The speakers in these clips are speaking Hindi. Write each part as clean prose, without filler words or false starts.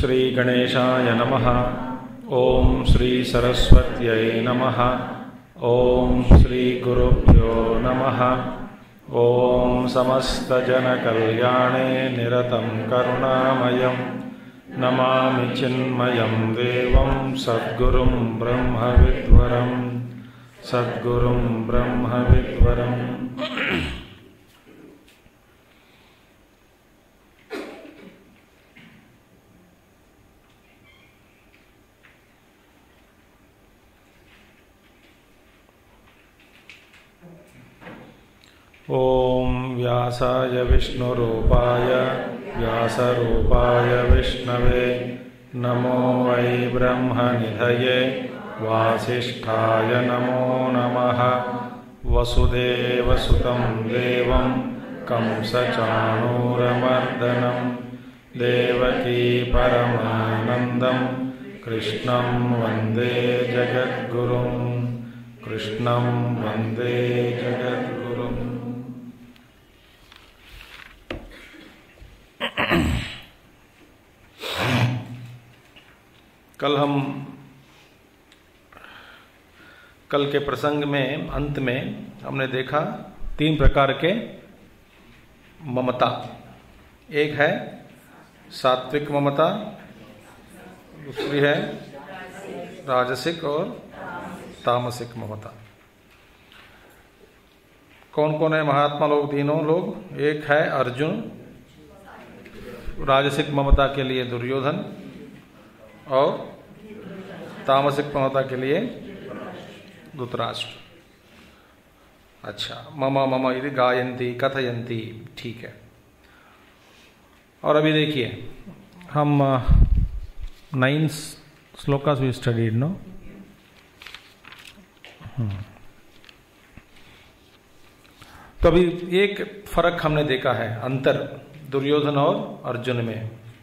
श्री गणेशाय नमः। ओम श्री सरस्वत्यै नमः। ओम श्री गुरुभ्यो नमः। ओम समस्तजनकल्याणे निरतं करुणामयं नमामि चिन्मयं देवं सद्गुरुं ब्रह्मविद्वरं सद्गुरुं ब्रह्मविद्वरम्। ओम व्यासाय विष्णुरूपाय व्यासरूपाय विष्णवे नमो वै ब्रह्मनिधये वासिष्ठाय नमो नमः। वसुदेवसुतं देवं कंसचाणूरमर्दनं देवकी परमानन्दं कृष्णं वन्दे जगद्गुरुं कृष्णं वन्दे जगद्गुरुम्। कल के प्रसंग में अंत में हमने देखा 3 प्रकार के ममता। एक है सात्विक ममता, दूसरी है राजसिक और तामसिक ममता। कौन कौन है महात्मा लोग? तीनों लोग। एक है अर्जुन, राजसिक ममता के लिए दुर्योधन, और तामसिक ममता के लिए धृतराष्ट्र। अच्छा, मम मम यदि गायन्ति कथयन्ति, ठीक है। और अभी देखिए, हम 9 श्लोकास वी स्टडीड, नो? तो अभी एक फर्क हमने देखा है, अंतर दुर्योधन और अर्जुन में।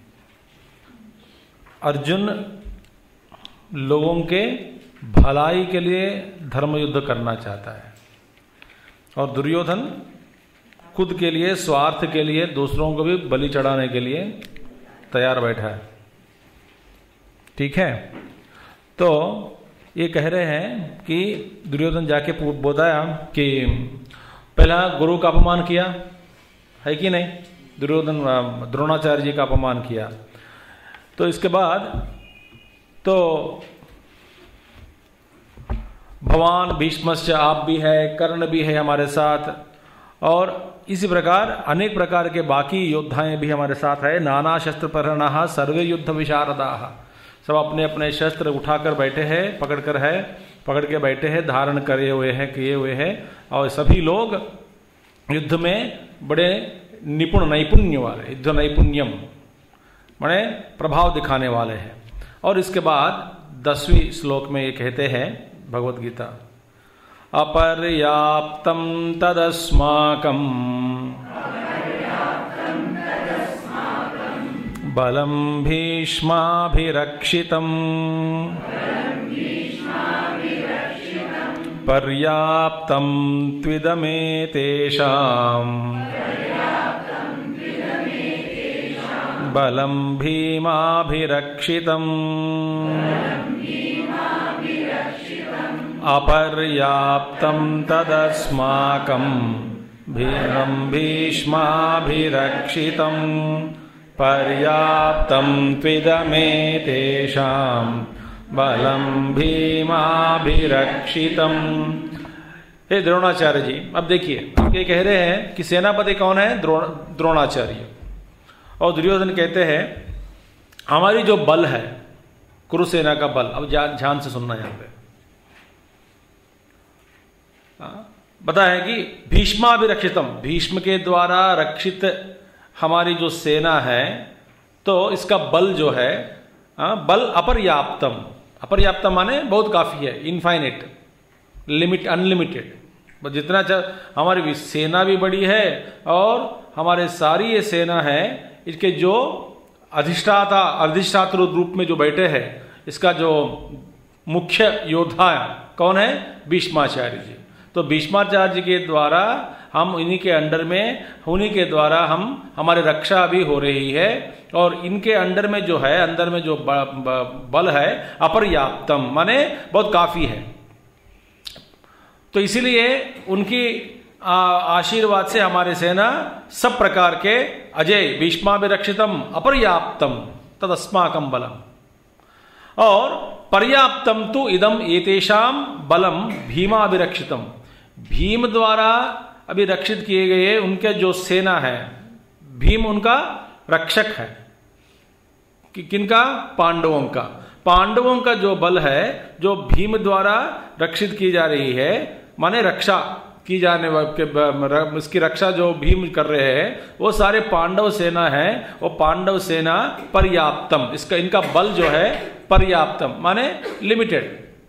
अर्जुन लोगों के भलाई के लिए धर्म युद्ध करना चाहता है, और दुर्योधन खुद के लिए, स्वार्थ के लिए, दूसरों को भी बलि चढ़ाने के लिए तैयार बैठा है। ठीक है? तो ये कह रहे हैं कि दुर्योधन जाके बताया कि पहला गुरु का अपमान किया है कि नहीं? दुर्योधन द्रोणाचार्य जी का अपमान किया। तो इसके बाद तो भगवान भीष्मस्य, आप भी है, कर्ण भी है हमारे साथ, और इसी प्रकार अनेक प्रकार के बाकी योद्धाएं भी हमारे साथ है। नाना शस्त्र परिहरणाः सर्वे युद्ध विशारदाः, सब अपने अपने शस्त्र उठाकर बैठे हैं, पकड़ के बैठे हैं, धारण करे हुए हैं, किए हुए हैं, और सभी लोग युद्ध में बड़े निपुण, नैपुण्य वाले, युद्ध नैपुण्यम माने प्रभाव दिखाने वाले हैं। और इसके बाद 10वीं श्लोक में ये कहते हैं भगवत गीता, अपर्याप्तं तदस्माकं बलं भीष्माभिरक्षितं पर्याप्तं त्विदमेतेषां बलं भीमाभिरक्षितम् अपर्याप्तं तदस्माकं बलं भीष्माभिरक्षितं पर्याप्तं त्विदमेतेषां बलं भीमाभिरक्षितम्। हे द्रोणाचार्य जी, अब देखिए, आप ये कह रहे हैं कि सेनापति कौन है? द्रोणाचार्य। और दुर्योधन कहते हैं हमारी जो बल है, कुरुसेना का बल, अब ध्यान से सुनना यहां पे, पता है कि भीष्माभिरक्षितम, भीष्म के द्वारा रक्षित हमारी जो सेना है, तो इसका बल जो है, बल अपर्याप्तम, अपर्याप्तम माने बहुत काफी है, इनफाइनेट, लिमिट, अनलिमिटेड। जितना हमारी सेना भी बड़ी है, और हमारे सारी ये सेना है, इसके जो अधिष्ठात्र रूप में जो बैठे हैं, इसका जो मुख्य योद्धा कौन है? भीष्माचार्य जी। तो भीष्माचार्य के द्वारा हम इन्हीं के अंडर में, उन्हीं के द्वारा हमारी रक्षा भी हो रही है। और इनके अंडर में जो है, अंदर में जो बल है अपर्याप्तम माने बहुत काफी है। तो इसीलिए उनकी आशीर्वाद से हमारी सेना सब प्रकार के अजय भीष्माभिरक्षितम अपर्याप्तम तदस्माकम बलम, और पर्याप्तम तो इदम एतेषाम बलम भीमाभिरक्षितम, भीम द्वारा अभी रक्षित किए गए उनके जो सेना है, भीम उनका रक्षक है। किनका? पांडवों का। पांडवों का जो बल है, जो भीम द्वारा रक्षित की जा रही है, माने रक्षा की जाने वाली, इसकी रक्षा जो भीम कर रहे हैं वो सारे पांडव सेना है। वो पांडव सेना पर्याप्तम, इसका इनका बल जो है पर्याप्तम माने लिमिटेड।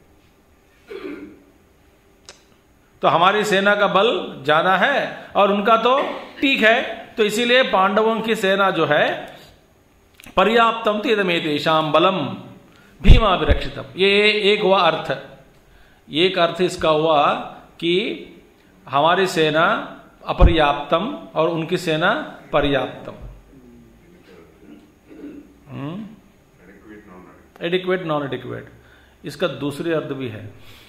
तो हमारी सेना का बल ज्यादा है और उनका तो ठीक है, तो इसीलिए पांडवों की सेना जो है पर्याप्तम तीदमेतेषाम बलम भीमाभिरक्षितम। ये एक हुआ अर्थ। एक अर्थ इसका हुआ कि हमारी सेना अपर्याप्तम और उनकी सेना पर्याप्तम। एडिक्वेट नॉन एडिक्वेट, इसका दूसरी अर्थ भी है।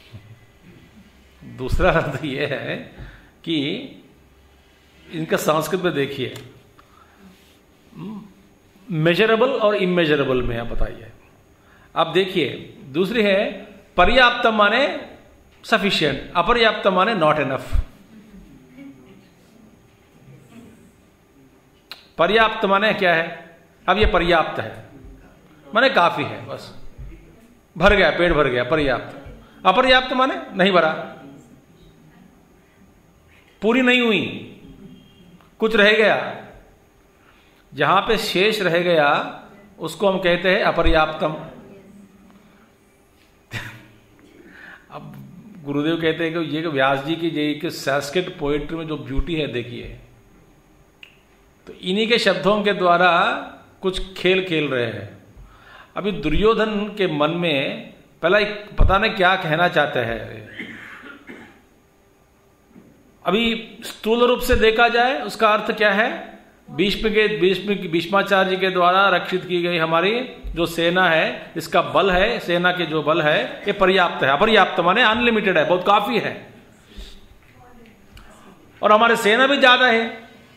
दूसरा अर्थ यह है कि इनका संस्कृत में देखिए, मेजरेबल और इमेजरेबल में आप बताइए। आप देखिए, दूसरी है पर्याप्त माने सफिशिएंट, अपर्याप्त माने नॉट इनफ। पर्याप्त माने क्या है? अब ये पर्याप्त है माने काफी है, बस भर गया, पेट भर गया, पर्याप्त। अपर्याप्त माने नहीं भरा, पूरी नहीं हुई, कुछ रह गया। जहां पे शेष रह गया उसको हम कहते हैं अपर्याप्तम। अब गुरुदेव कहते हैं कि ये व्यास जी की संस्कृत पोएट्री में जो ब्यूटी है देखिए, तो इन्हीं के शब्दों के द्वारा कुछ खेल खेल रहे हैं। अभी दुर्योधन के मन में पहला एक पता नहीं क्या कहना चाहते हैं। अभी स्थूल रूप से देखा जाए उसका अर्थ क्या है? भीष्माचार्य जी के द्वारा रक्षित की गई हमारी जो सेना है, इसका बल है, सेना के जो बल है ये पर्याप्त है। अपर्याप्त माने अनलिमिटेड है, बहुत काफी है। और हमारी सेना भी ज्यादा है,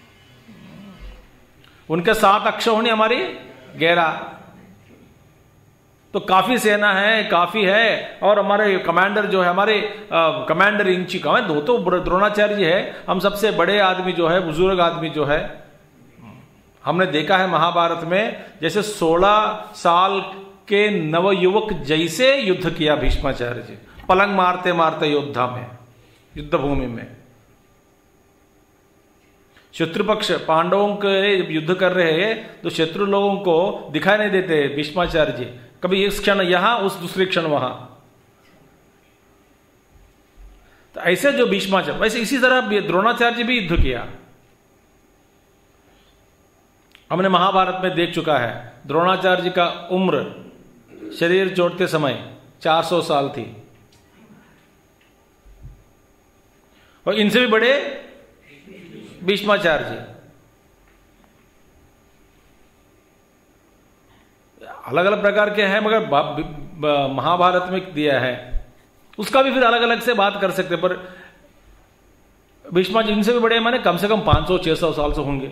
उनके 7 अक्ष होने हमारी 11, तो काफी सेना है, काफी है। और हमारे कमांडर जो है, हमारे कमांडर इन चीफ है, दो तो द्रोणाचार्य जी है, हम सबसे बड़े आदमी जो है, बुजुर्ग आदमी जो है। हमने देखा है महाभारत में जैसे 16 साल के नवयुवक जैसे युद्ध किया भीष्माचार्य जी, पलंग मारते मारते योद्धा में, युद्ध भूमि में। शत्रु पक्ष पांडवों के युद्ध कर रहे हैं तो शत्रु लोगों को दिखाई नहीं देते भीष्माचार्य जी, कभी इस क्षण यहां, उस दूसरे क्षण वहां। तो ऐसे जो भीष्माचार्य, वैसे इसी तरह द्रोणाचार्य जी भी युद्ध किया। हमने महाभारत में देख चुका है, द्रोणाचार्य जी का उम्र शरीर जोड़ते समय 400 साल थी, और इनसे भी बड़े भीष्माचार्य जी। अलग अलग प्रकार के हैं, मगर महाभारत में दिया है, उसका भी फिर अलग अलग से बात कर सकते, पर भीष्मा जी इनसे भी बड़े माने कम से कम 500-600 साल से होंगे।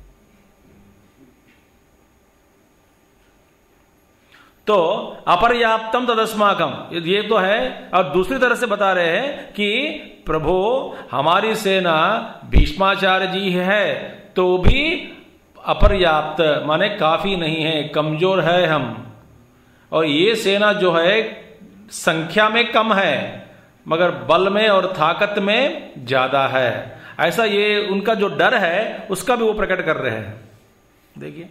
तो अपर्याप्तम तदस्माकम, ये तो है। और दूसरी तरह से बता रहे हैं कि प्रभु हमारी सेना भीष्माचार्य जी है तो भी अपर्याप्त माने काफी नहीं है, कमजोर है हम। और ये सेना जो है संख्या में कम है मगर बल में और ताकत में ज्यादा है। ऐसा ये उनका जो डर है उसका भी वो प्रकट कर रहे हैं। देखिए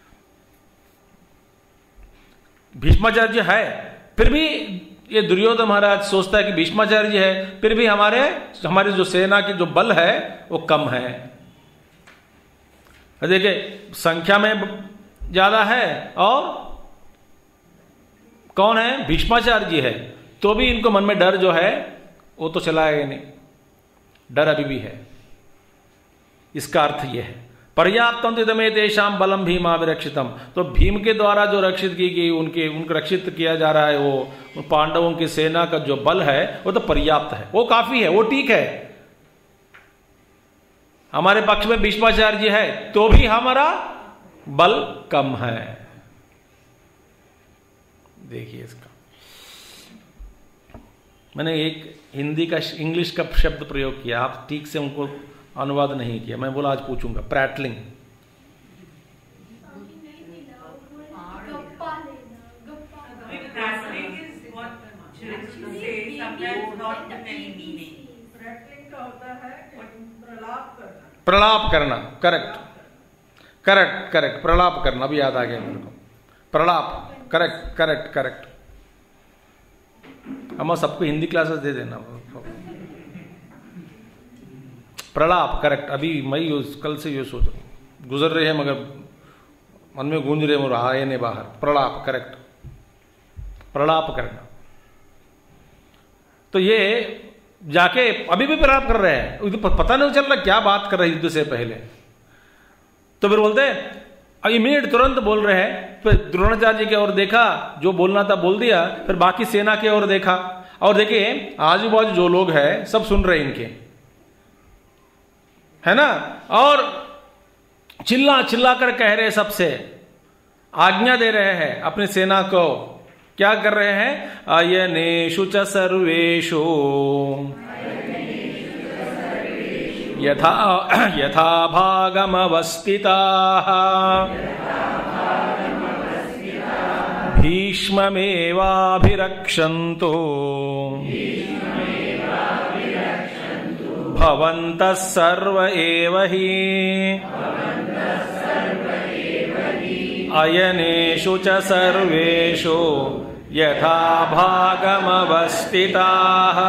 भीष्माचार्य जी है, फिर भी ये दुर्योधन महाराज सोचता है कि भीष्माचार्य जी है, फिर भी हमारी जो सेना की जो बल है वो कम है। देखिए संख्या में ज्यादा है और कौन है? भीष्माचार्य जी है, तो भी इनको मन में डर जो है वो तो चलाएगा नहीं। डर अभी भी है। इसका अर्थ यह है पर्याप्तम तिदमे तेषाम बलम भीमा विरक्षितम। तो भीम के द्वारा जो रक्षित की गई उनको रक्षित किया जा रहा है, वो पांडवों की सेना का जो बल है वो तो पर्याप्त है, वो काफी है, वो ठीक है। हमारे पक्ष में भीष्माचार्य जी है तो भी हमारा बल कम है। देखिए इसका मैंने एक हिंदी का इंग्लिश का शब्द प्रयोग किया, आप ठीक से उनको अनुवाद नहीं किया। मैं बोला आज पूछूंगा, प्रैटलिंग। प्रलाप करना, करेक्ट करेक्ट करेक्ट, प्रलाप करना भी याद आ गया मेरे को, प्रलाप, करेक्ट करेक्ट करेक्ट। हम सबको हिंदी क्लासेस दे देना। प्रलाप, करेक्ट। अभी मैं कल से ये सोच गुजर रहे हैं मगर मन में गूंज रहे और आए नहीं बाहर। प्रलाप, करेक्ट, प्रलाप करना। तो ये जाके अभी भी प्रलाप कर रहे हैं, पता नहीं चल रहा क्या बात कर रहे युद्ध से पहले। तो फिर बोलते इमीडिएट तुरंत बोल रहे हैं। फिर द्रोणाचार्य जी की ओर देखा, जो बोलना था बोल दिया, फिर बाकी सेना की ओर देखा और देखिए आजू बाजू जो लोग हैं सब सुन रहे इनके, है ना, और चिल्ला चिल्ला कर कह रहे, सबसे आज्ञा दे रहे हैं अपनी सेना को। क्या कर रहे हैं? अयनेषु च सर्वेषु यथा यथा भागमवस्थिताः भीष्ममेवाभिरक्षन्तु भवन्तः सर्व एव हि अयनेषु च सर्वेषु यथा भागमवस्थिताः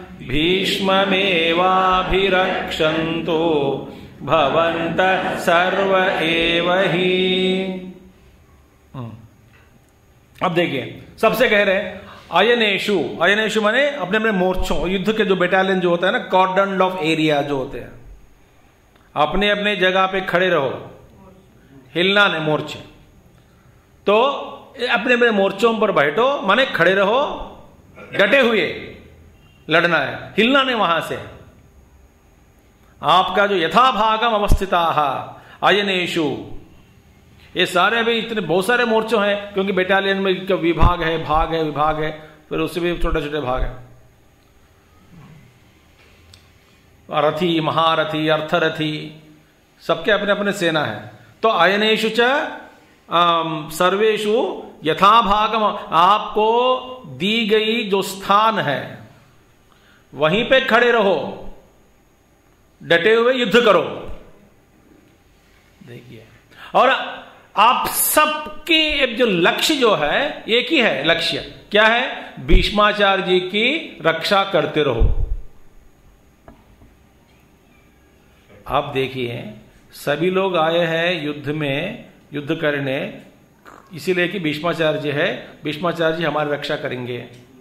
भीष्ममेवाभिरक्षन्तु भवन्तः सर्व एव हि। अब देखिए सबसे कह रहे हैं अयनेषु, अयनेषु माने अपने अपने मोर्चों, युद्ध के जो बटालियन जो होता है ना, कॉर्डन ऑफ एरिया जो होते हैं, अपने अपने जगह पे खड़े रहो, हिलना नहीं मोर्चे। तो अपने अपने मोर्चों पर बैठो, माने खड़े रहो, डटे हुए लड़ना है, हिलना नहीं वहां से। आपका जो यथाभागम अवस्थिताः अयनेषु, ये सारे अभी इतने बहुत सारे मोर्चों हैं, क्योंकि बटालियन में विभाग है, भाग है, विभाग है, फिर उससे भी छोटे छोटे भाग है। रथी, महारथी, अर्थरथी, सबके अपने अपने सेना है। तो अयनेषु च सर्वेषु यथाभागम, आपको दी गई जो स्थान है वहीं पे खड़े रहो, डटे हुए युद्ध करो। देखिए, और आप सबके जो लक्ष्य जो है एक ही है, लक्ष्य क्या है? भीष्माचार्य जी की रक्षा करते रहो। आप देखिए सभी लोग आए हैं युद्ध में, युद्ध करने, इसीलिए कि भीष्माचार्य जी है, भीष्माचार्य जी हमारी रक्षा करेंगे।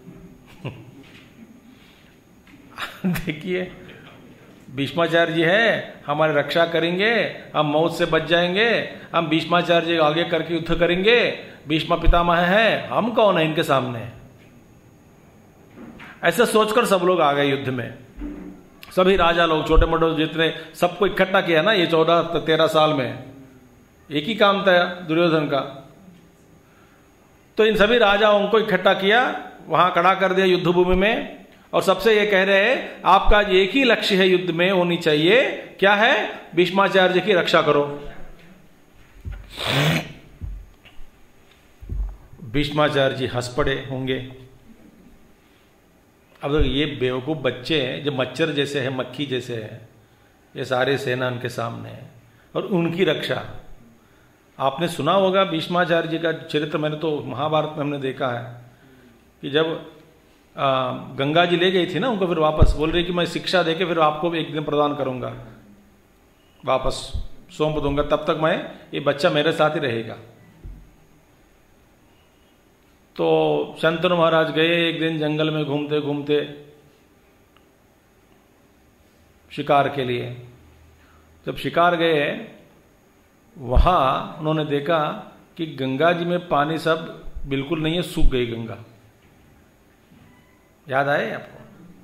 देखिए भीष्माचार्य जी है, हमारी रक्षा करेंगे, हम मौत से बच जाएंगे, हम भीष्माचार्य जी आगे करके युद्ध करेंगे, भीष्मा पितामह है, हम कौन है इनके सामने? ऐसा सोचकर सब लोग आ गए युद्ध में। सभी राजा लोग, छोटे मोटे जितने, सबको इकट्ठा किया ना ये 14-13 साल में, एक ही काम था दुर्योधन का। तो इन सभी राजाओं को इकट्ठा किया, वहां खड़ा कर दिया युद्ध भूमि में, और सबसे ये कह रहे हैं आपका एक ही लक्ष्य है युद्ध में होनी चाहिए, क्या है? भीष्माचार्य की रक्षा करो। भीष्माचार्य जी हंस पड़े होंगे। अब ये बेवकूफ बच्चे हैं जो मच्छर जैसे हैं, मक्खी जैसे हैं, ये सारे सेना उनके सामने है और उनकी रक्षा। आपने सुना होगा भीष्माचार्य जी का चरित्र, मैंने तो महाभारत में हमने देखा है कि जब गंगा जी ले गई थी ना उनको, फिर वापस बोल रही कि मैं शिक्षा देके फिर आपको भी एक दिन प्रदान करूंगा, वापस सौंप दूंगा, तब तक मैं, ये बच्चा मेरे साथ ही रहेगा। तो शंतनु महाराज गए एक दिन जंगल में घूमते घूमते, शिकार के लिए। जब शिकार गए वहां उन्होंने देखा कि गंगा जी में पानी सब बिल्कुल नहीं है, सूख गई गंगा। याद आए आपको?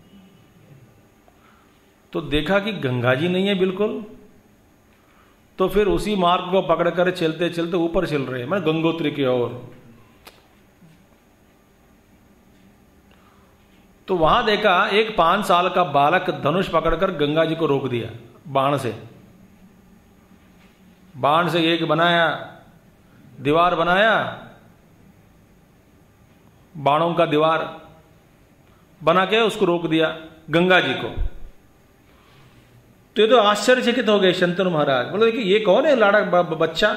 तो देखा कि गंगा जी नहीं है बिल्कुल, तो फिर उसी मार्ग को पकड़कर चलते चलते ऊपर चल रहे हैं, मतलब गंगोत्री की ओर। तो वहां देखा एक 5 साल का बालक धनुष पकड़कर गंगा जी को रोक दिया बाण से। बाण से एक बनाया, दीवार बनाया, बाणों का दीवार बना के उसको रोक दिया गंगा जी को। तो ये तो आश्चर्यचकित हो गए शंतनु महाराज, बोले कि ये कौन है लाड़ा बच्चा?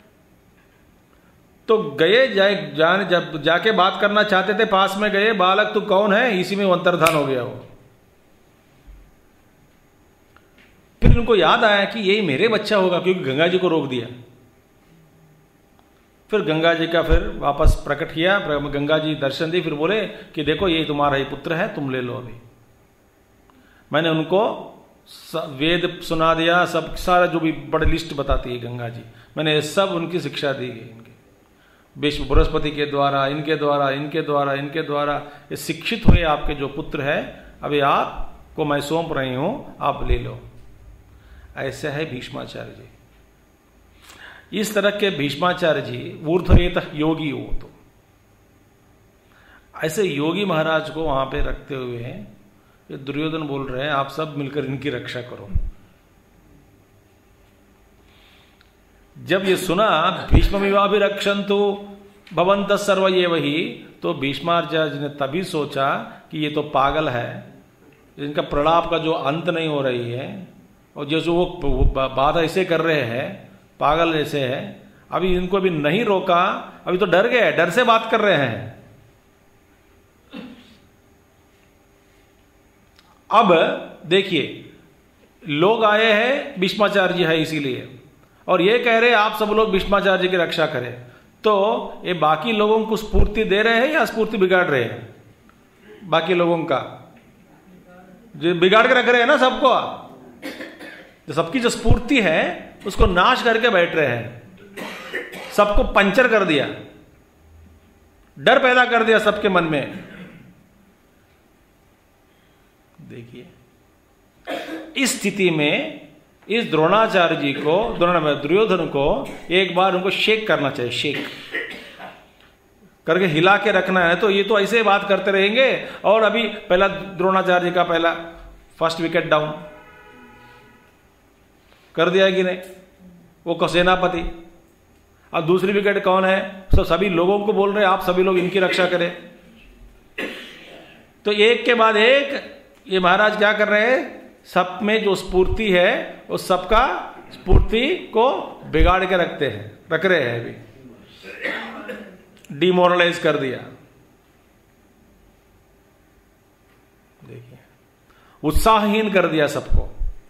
तो गए जब जाके बात करना चाहते थे, पास में गए, बालक तू कौन है? इसी में वो अंतर्धान हो गया वो। फिर उनको याद आया कि यही मेरे बच्चा होगा, क्योंकि गंगा जी को रोक दिया। फिर गंगा जी का फिर वापस प्रकट किया, गंगा जी दर्शन दी, फिर बोले कि देखो ये तुम्हारा ही पुत्र है, तुम ले लो अभी। मैंने उनको वेद सुना दिया, सब सारा जो भी बड़ी लिस्ट बताती है गंगा जी, मैंने सब उनकी शिक्षा दी गई। इनके विश्व बृहस्पति के द्वारा, इनके द्वारा, इनके द्वारा, इनके द्वारा ये शिक्षित हुए आपके जो पुत्र है, अभी आपको मैं सौंप रही हूं, आप ले लो। ऐसे है भीष्माचार्य जी। इस तरह के भीष्माचार्य जी ऊर्ध्वरेत योगी हो। तो ऐसे योगी महाराज को वहां पे रखते हुए ये दुर्योधन बोल रहे हैं आप सब मिलकर इनकी रक्षा करो। जब ये सुना भीष्ममिवाभिरक्षन्तु भवन्तः सर्व एव हि, तो भीष्माचार्य ने तभी सोचा कि ये तो पागल है, इनका प्रलाप का जो अंत नहीं हो रही है, और जो वो बात ऐसे कर रहे हैं, पागल ऐसे है, अभी इनको भी नहीं रोका, अभी तो डर गए, डर से बात कर रहे हैं। अब देखिए लोग आए हैं, भीष्माचार्य जी है इसीलिए, और ये कह रहे हैं आप सब लोग भीष्माचार्य जी की रक्षा करें, तो ये बाकी लोगों को स्फूर्ति दे रहे हैं या स्फूर्ति बिगाड़ रहे हैं? बाकी लोगों का जो बिगाड़ के रख रहे हैं ना सबको, जो सबकी जो स्फूर्ति है उसको नाश करके बैठ रहे हैं, सबको पंचर कर दिया, डर पैदा कर दिया सबके मन में। देखिए इस स्थिति में इस द्रोणाचार्य जी को, दुर्योधन को एक बार उनको शेक करना चाहिए, शेक करके हिला के रखना है। तो ये तो ऐसे बात करते रहेंगे, और अभी पहला द्रोणाचार्य जी का पहला फर्स्ट विकेट डाउन कर दिया कि नहीं, वो सेनापति। अब दूसरी विकेट कौन है? तो सभी लोगों को बोल रहे हैं आप सभी लोग इनकी रक्षा करें। तो एक के बाद एक ये महाराज क्या कर रहे हैं, सब में जो स्फूर्ति है उस सबका स्फूर्ति को बिगाड़ के रख रहे हैं, अभी डिमोरलाइज कर दिया। देखिए उत्साहहीन कर दिया सबको।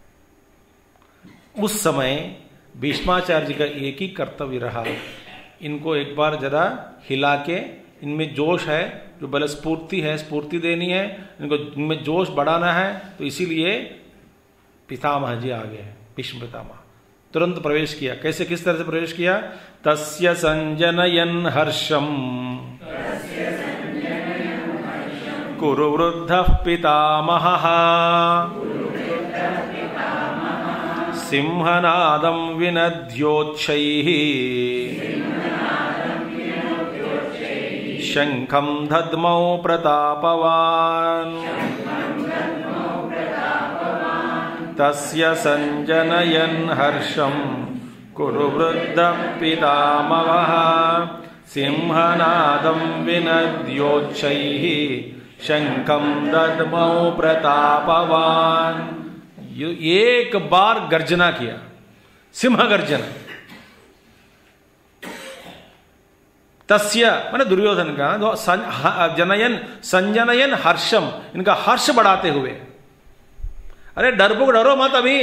उस समय भीष्माचार्य जी का एक ही कर्तव्य रहा, इनको एक बार जरा हिला के, इनमें जोश है, जो बल स्फूर्ति है, स्फूर्ति देनी है, इनको इनमें जोश बढ़ाना है। तो इसीलिए पितामह जी आ गए, भीष्म पितामह तुरंत प्रवेश किया। कैसे, किस तरह से प्रवेश किया? तस्य संजनयन हर्षम कुरु वृद्धः पितामहः सिंहनादं विनद्योच्छैः शंखं दद्मौ प्रतापवान् तस्य संजनयन् हर्षं कुरु वृद्धः पितामहः सिंहनादं विनद्योच्छैः शंखं दद्मौ प्रतापवान्। एक बार गर्जना किया, सिंह गर्जना। तस्य माने दुर्योधन का, जनयन संजनयन हर्षम, इनका हर्ष बढ़ाते हुए। अरे डरपोक डरो मत, अभी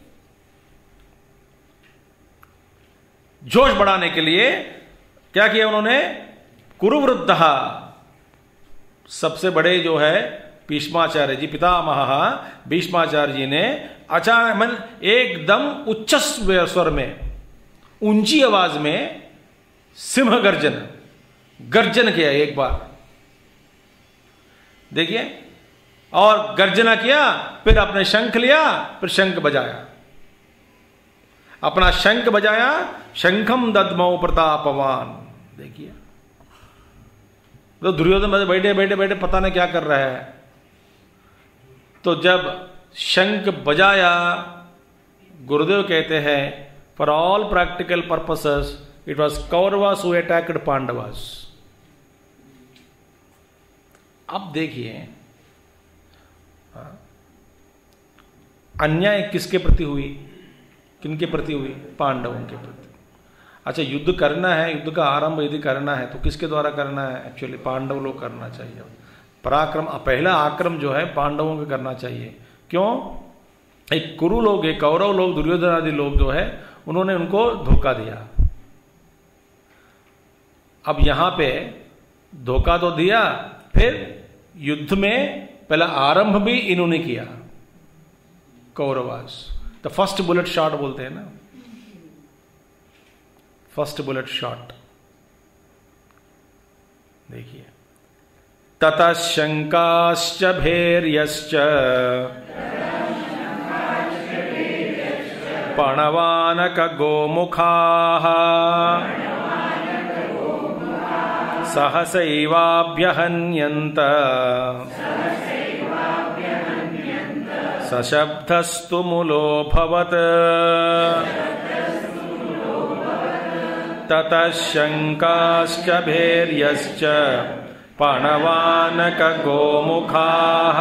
जोश बढ़ाने के लिए क्या किया उन्होंने? कुरुवृद्धः, सबसे बड़े जो है भीष्माचार्य जी, पितामह भीष्माचार्य जी ने अचानक मन एकदम उच्च स्वर में, ऊंची आवाज में सिंह गर्जन किया एक बार, देखिए, और गर्जना किया, फिर अपने शंख लिया, फिर शंख बजाया, अपना शंख बजाया, शंखम दद्मौ प्रतापवान। देखिए, तो दुर्योधन बैठे बैठे बैठे पता नहीं क्या कर रहा है। तो जब शंख बजाया, गुरुदेव कहते हैं for all practical purposes it was Kauravas who attacked Pandavas. अब देखिए अन्याय किसके प्रति हुई, किनके प्रति हुई? पांडवों के प्रति। अच्छा, युद्ध करना है, युद्ध का आरंभ यदि करना है तो किसके द्वारा करना है? एक्चुअली पांडव लोग करना चाहिए। पराक्रम, पहला आक्रम जो है पांडवों को करना चाहिए। क्यों? एक कुरु लोग, एक कौरव लोग, दुर्योधन आदि लोग जो है उन्होंने उनको धोखा दिया। अब यहां पे धोखा तो दिया, फिर युद्ध में पहला आरंभ भी इन्होंने किया, कौरवास। तो फर्स्ट बुलेट शॉट बोलते हैं ना, फर्स्ट बुलेट शॉट। देखिए, ततः शंकाश्च भैर्यश्च पणवानक गोमुखाः सहसैवाभ्यहन्यन्त सशब्दस्तु मूलोऽभवत् ततः शंकाश्च भैर्यश्च पणवानक गोमुखाः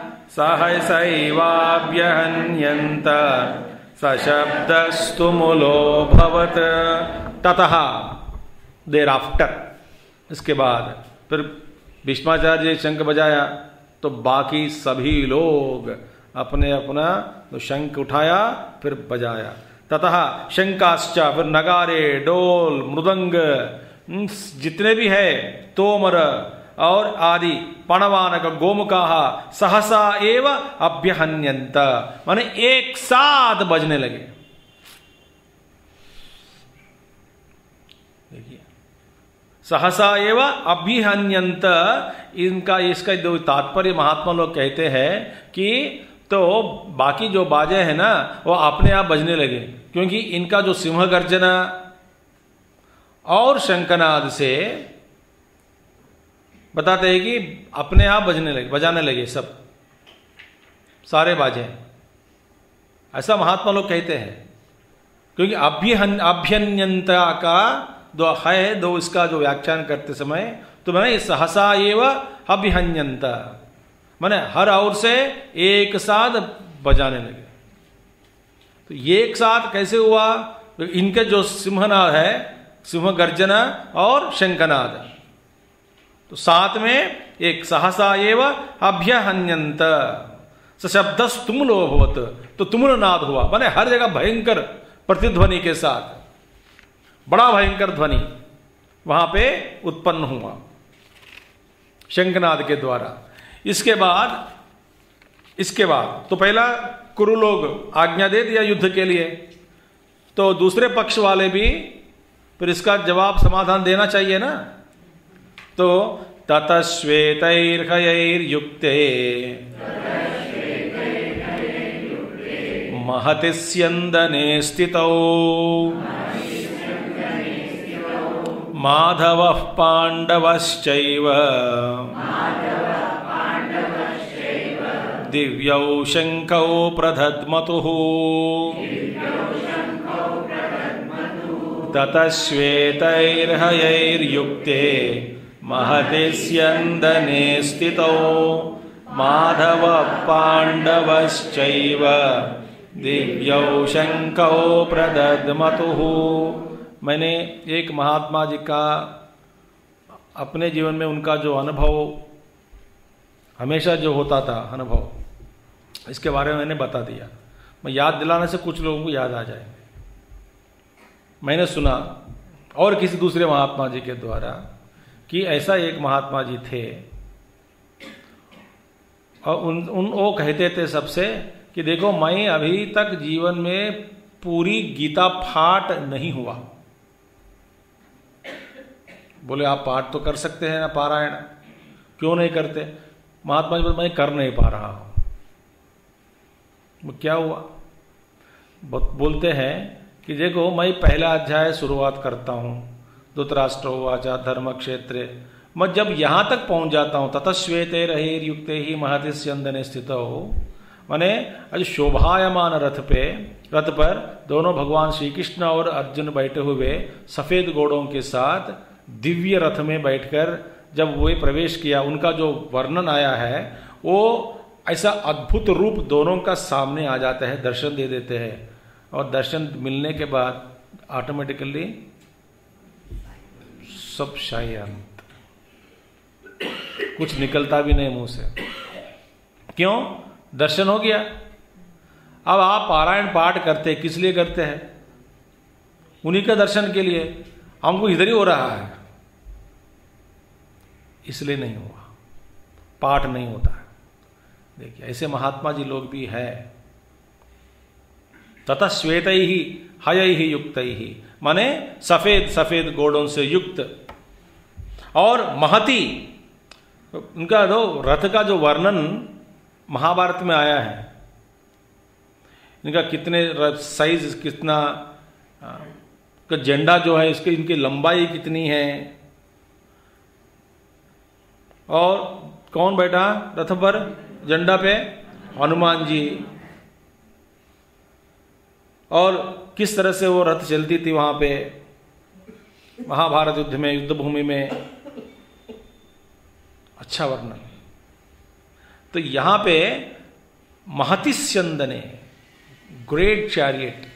सहसैवाभ्यहन्यन्त सशब्दस्तु मूलोऽभवत्। ततः, देर आफ्टर, इसके बाद फिर भीष्माचार्य शंख बजाया तो बाकी सभी लोग अपने अपना तो शंख उठाया, फिर बजाया। ततः शंकाश्च, फिर नगारे, डोल, मृदंग, जितने भी है, तोमर और आदि, पणवानक गोमुखाः सहसा एव अभ्यहन्यन्त, माने एक साथ बजने लगे। देखिए, सहसा एव अभ्यहन्यन्त, इनका इसका जो तात्पर्य महात्मा लोग कहते हैं कि तो बाकी जो बाजे हैं ना वो अपने आप बजने लगे, क्योंकि इनका जो सिंह गर्जना और शंखनाद से बताते हैं कि अपने आप बजाने लगे सब सारे बाजे। ऐसा महात्मा लोग कहते हैं, क्योंकि अभ्यन्यंता का दो है, दो इसका जो व्याख्यान करते समय तो मैंने सहसा एव अभ्यन्यंता, माने हर ओर से एक साथ बजाने लगे। तो ये एक साथ कैसे हुआ? इनके जो सिंहनाद है, सिंह गर्जना और शंखनाद, तो साथ में एक सहसा एव अभ्यहन्यन्त सशब्दस्तुमुलो भवत्, तो तुमुल नाद हुआ, माने हर जगह भयंकर प्रतिध्वनि के साथ बड़ा भयंकर ध्वनि वहां पे उत्पन्न हुआ शंखनाद के द्वारा। इसके बाद तो पहला कुरु लोग आज्ञा दे दिया युद्ध के लिए, तो दूसरे पक्ष वाले भी फिर इसका जवाब समाधान देना चाहिए ना। तो ततः श्वेतैर्हयैर्युक्ते महति स्यन्दने स्थितौ माधवः पाण्डवश्चैव दिव्यौ शंखौ प्रदध्मतुः ततः श्वेतैर्हयैर्युक्ते महति स्यन्दने स्थितौ माधवः पाण्डवश्चैव दिव्यौ शंखौ प्रदध्मतुः। मैंने एक महात्मा जी का अपने जीवन में उनका जो अनुभव हमेशा जो होता था अनुभव, इसके बारे में मैंने बता दिया। मैं याद दिलाने से कुछ लोगों को याद आ जाएंगे। मैंने सुना और किसी दूसरे महात्मा जी के द्वारा कि ऐसा एक महात्मा जी थे और उन वो कहते थे सबसे कि देखो मैं अभी तक जीवन में पूरी गीता पाठ नहीं हुआ। बोले आप पाठ तो कर सकते हैं ना पारायण, क्यों नहीं करते? महात्मा जी बोले मैं कर नहीं पा रहा हूं। क्या हुआ? बोलते हैं कि देखो मैं पहला अध्याय शुरुआत करता हूं, धृतराष्ट्र उवाच धर्म क्षेत्रे, मैं जब यहां तक पहुंच जाता हूं ततश्वेते रहेर युक्ते ही महति स्यंदने स्थित हो, माने आज शोभायमान रथ पर दोनों भगवान श्री कृष्ण और अर्जुन बैठे हुए सफेद घोड़ों के साथ दिव्य रथ में बैठकर जब वे प्रवेश किया, उनका जो वर्णन आया है वो ऐसा अद्भुत रूप दोनों का सामने आ जाता है, दर्शन दे देते हैं। और दर्शन मिलने के बाद ऑटोमेटिकली सब शांत, कुछ निकलता भी नहीं मुंह से। क्यों? दर्शन हो गया। अब आप पारायण पाठ करते किस लिए करते हैं? उन्हीं का दर्शन के लिए। हमको इधर ही हो रहा है, इसलिए नहीं हुआ, पाठ नहीं होता है। देखिए ऐसे महात्मा जी लोग भी है। तथा श्वेत ही हय ही युक्त ही, माने सफेद सफेद घोड़ों से युक्त, और महती, उनका जो रथ का जो वर्णन महाभारत में आया है, इनका कितने साइज, कितना का झंडा जो है इसके, इनकी लंबाई कितनी है, और कौन बैठा रथ पर झंडा पे? हनुमान जी। और किस तरह से वो रथ चलती थी वहां पे महाभारत युद्ध में, युद्ध भूमि में, अच्छा वर्णन। तो यहां पे महति स्यंदने, great chariot,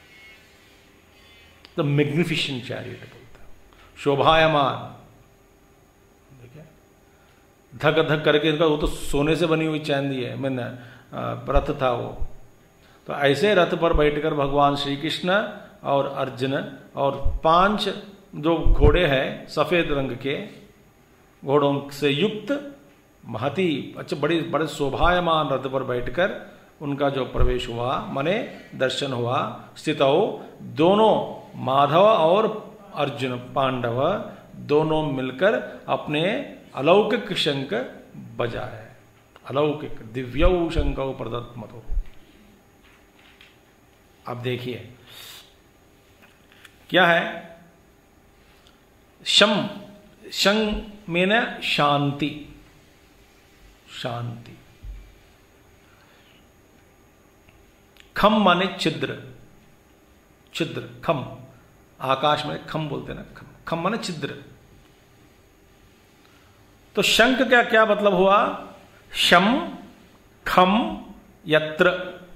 the magnificent chariot बोलता है, शोभायमान। देखिए धक धक करके, वो तो सोने से बनी हुई चांदी है, मैंने रथ था वो। तो ऐसे रथ पर बैठकर भगवान श्री कृष्ण और अर्जुन और 5 जो घोड़े हैं सफेद रंग के घोड़ों से युक्त महती, अच्छा बड़े शोभायमान रथ पर बैठकर उनका जो प्रवेश हुआ, माने दर्शन हुआ, स्थित हो, दोनों माधव और अर्जुन पांडव दोनों मिलकर अपने अलौकिक शंख बजाए। अलौकिक दिव्यौ शंखौ प्रदत्मतो। अब देखिए क्या है, शं में न शांति, शांति। खम माने छिद्र, छिद्र खम, आकाश में खम बोलते हैं ना, खम, खम माने छिद्र। तो शंख का क्या मतलब हुआ? शम खम यत्र,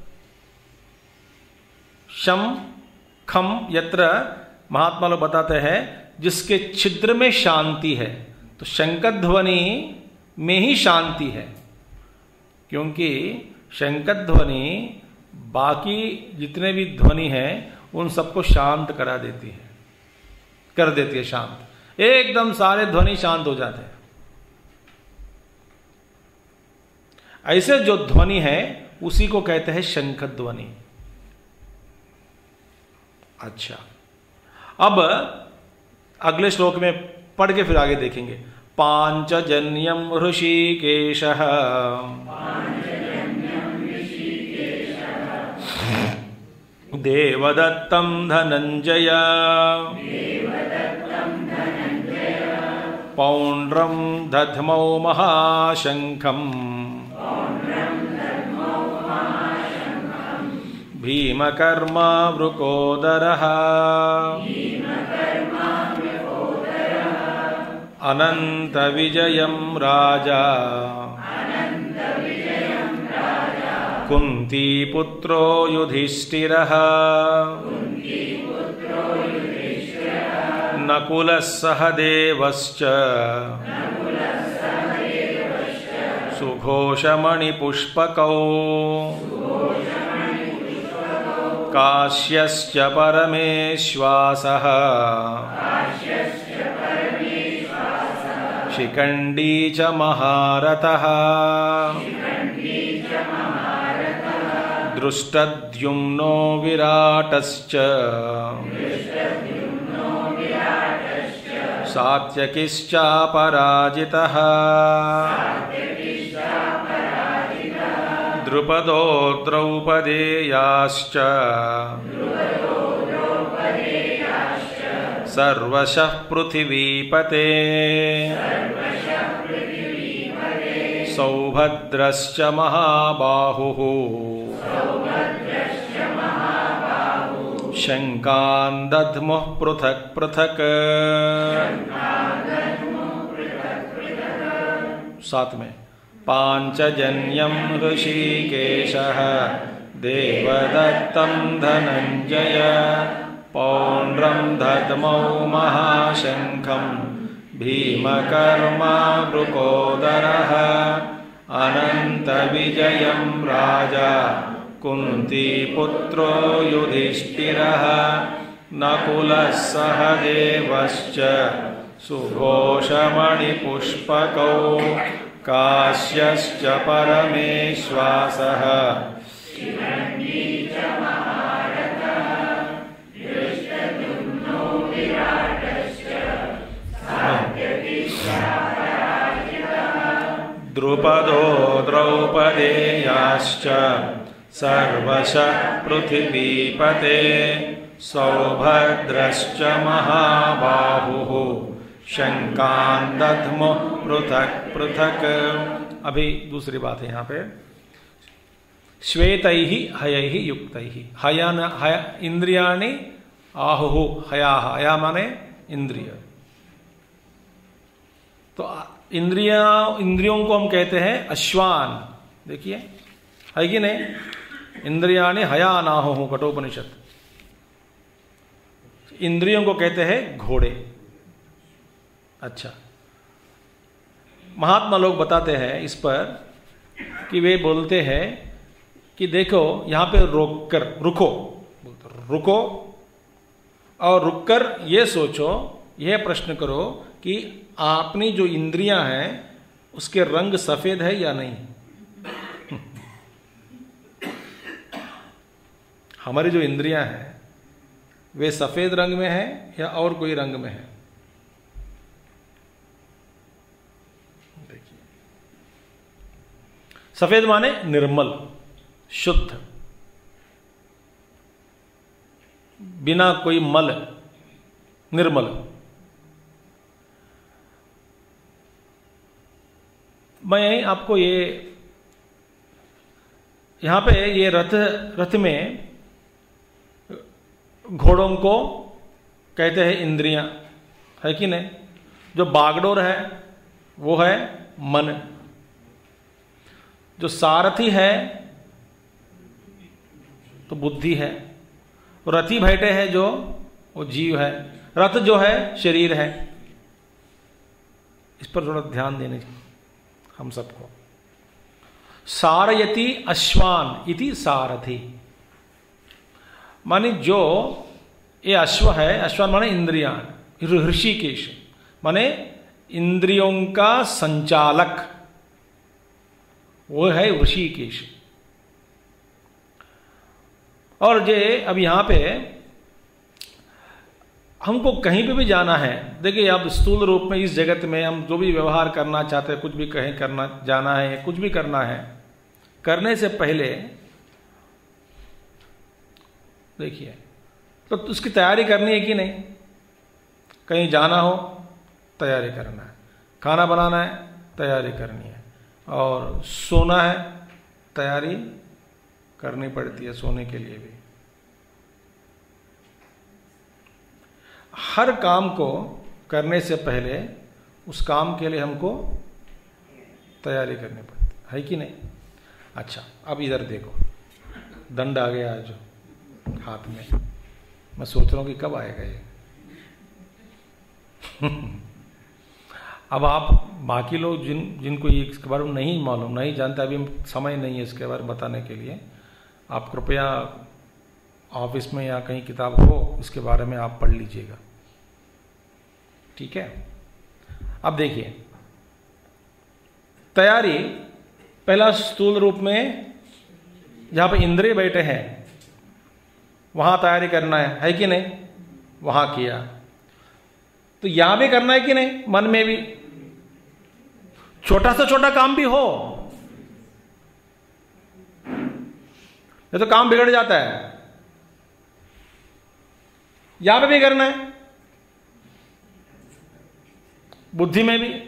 शम खम यत्र, महात्मा लोग बताते हैं जिसके छिद्र में शांति है। तो शंखध्वनि में ही शांति है, क्योंकि शंखध्वनि बाकी जितने भी ध्वनि हैं उन सबको शांत करा देती है, कर देती है शांत, एकदम सारे ध्वनि शांत हो जाते हैं। ऐसे जो ध्वनि है उसी को कहते हैं शंख ध्वनि। अच्छा, अब अगले श्लोक में पढ़ के फिर आगे देखेंगे। पांचजन्यम ऋषिकेशः देवदत्तं धनंजय पौंड्रम दध्मौ महाशंखम् भीमकर्मा वृकोदरः अनंत विजयं राजा कुंती पुत्रो युधिष्ठिरः नकुलः सहदेवश्च सुघोषमणिपुष्पकौ काश्यश्च परमेश्वासः शिखंडी च महारथः दृष्टद्युम्नो विराटश्च सात्यकिश्चापराजितः द्रुपदो द्रौपदेयाश्च सर्वशः पृथिवीपते सौभद्रश्च महाबाहुः शङ्कान् दध्मुः पृथक् पृथक्। साथ में पांचजन्यं ऋषिकेशः देवदत्तं धनञ्जय पौण्ड्रं दद्मौ महाशङ्खं भीमकर्मा वृकोदरः अनन्तविजयं राजा कुन्तीपुत्रो युधिष्ठिरः नकुलः सहदेवश्च सुघोषमणिपुष्पकौ काश्यश्च परमेश्वासः द्रुपदो द्रौपदेयाश्च सर्वशः पृथिवीपते सौभद्रश्च महाबाहुः शङ्कान् दध्मुः पृथक् पृथक्। अभी दूसरी बात है यहाँ पे, श्वेतैः हयैः युक्तैः। हयन हय इंद्रियाणि आहुः हयाः, हया माने इंद्रिय। तो इंद्रियों को हम कहते हैं अश्वान। देखिए है कि नहीं, इंद्रियाणि हयानाहुः कठोपनिषद। इंद्रियों को कहते हैं घोड़े। अच्छा, महात्मा लोग बताते हैं इस पर कि वे बोलते हैं कि देखो यहां पे रोककर रुको, रुको और रुककर ये सोचो, यह प्रश्न करो कि आपनी जो इंद्रियां हैं उसके रंग सफेद है या नहीं। हमारी जो इंद्रियां हैं वे सफेद रंग में है या और कोई रंग में है। देखिए, सफेद माने निर्मल, शुद्ध, बिना कोई मल, निर्मल। मैं आपको ये यहां पे ये रथ में घोड़ों को कहते हैं इंद्रियां, है कि नहीं। जो बागडोर है वो है मन, जो सारथी है तो बुद्धि है, रथी बैठे है जो वो जीव है, रथ जो है शरीर है। इस पर थोड़ा ध्यान देने हम सबको। सारयति अश्वान इति सारथी, माने जो ये अश्व है, अश्वान माने इंद्रियां, ऋषिकेश माने इंद्रियों का संचालक, वो है ऋषिकेश। और जे अब यहां पे हमको कहीं पे भी जाना है, देखिए अब स्थूल रूप में इस जगत में हम जो भी व्यवहार करना चाहते हैं, कुछ भी कहीं करना जाना है, कुछ भी करना है, करने से पहले देखिए तो उसकी तैयारी करनी है कि नहीं। कहीं जाना हो तैयारी करना है, खाना बनाना है तैयारी करनी है, और सोना है तैयारी करनी पड़ती है सोने के लिए भी। हर काम को करने से पहले उस काम के लिए हमको तैयारी करनी पड़ती है कि नहीं। अच्छा, अब इधर देखो, दंड आ गया जो हाथ में, मैं सोच रहा हूं कि कब आएगा ये। अब आप बाकी लोग जिनको ये इसके बारे में नहीं मालूम, नहीं जानते, अभी समय नहीं है इसके बारे में बताने के लिए, आप कृपया ऑफिस में या कहीं किताब हो इसके बारे में आप पढ़ लीजिएगा, ठीक है। अब देखिए तैयारी, पहला स्थूल रूप में जहां पे इंद्रिय बैठे हैं वहां तैयारी करना है कि नहीं? वहां किया। तो यहां भी करना है कि नहीं? मन में भी छोटा से छोटा काम भी हो, ये तो काम बिगड़ जाता है। यहां पे भी करना है, बुद्धि में भी।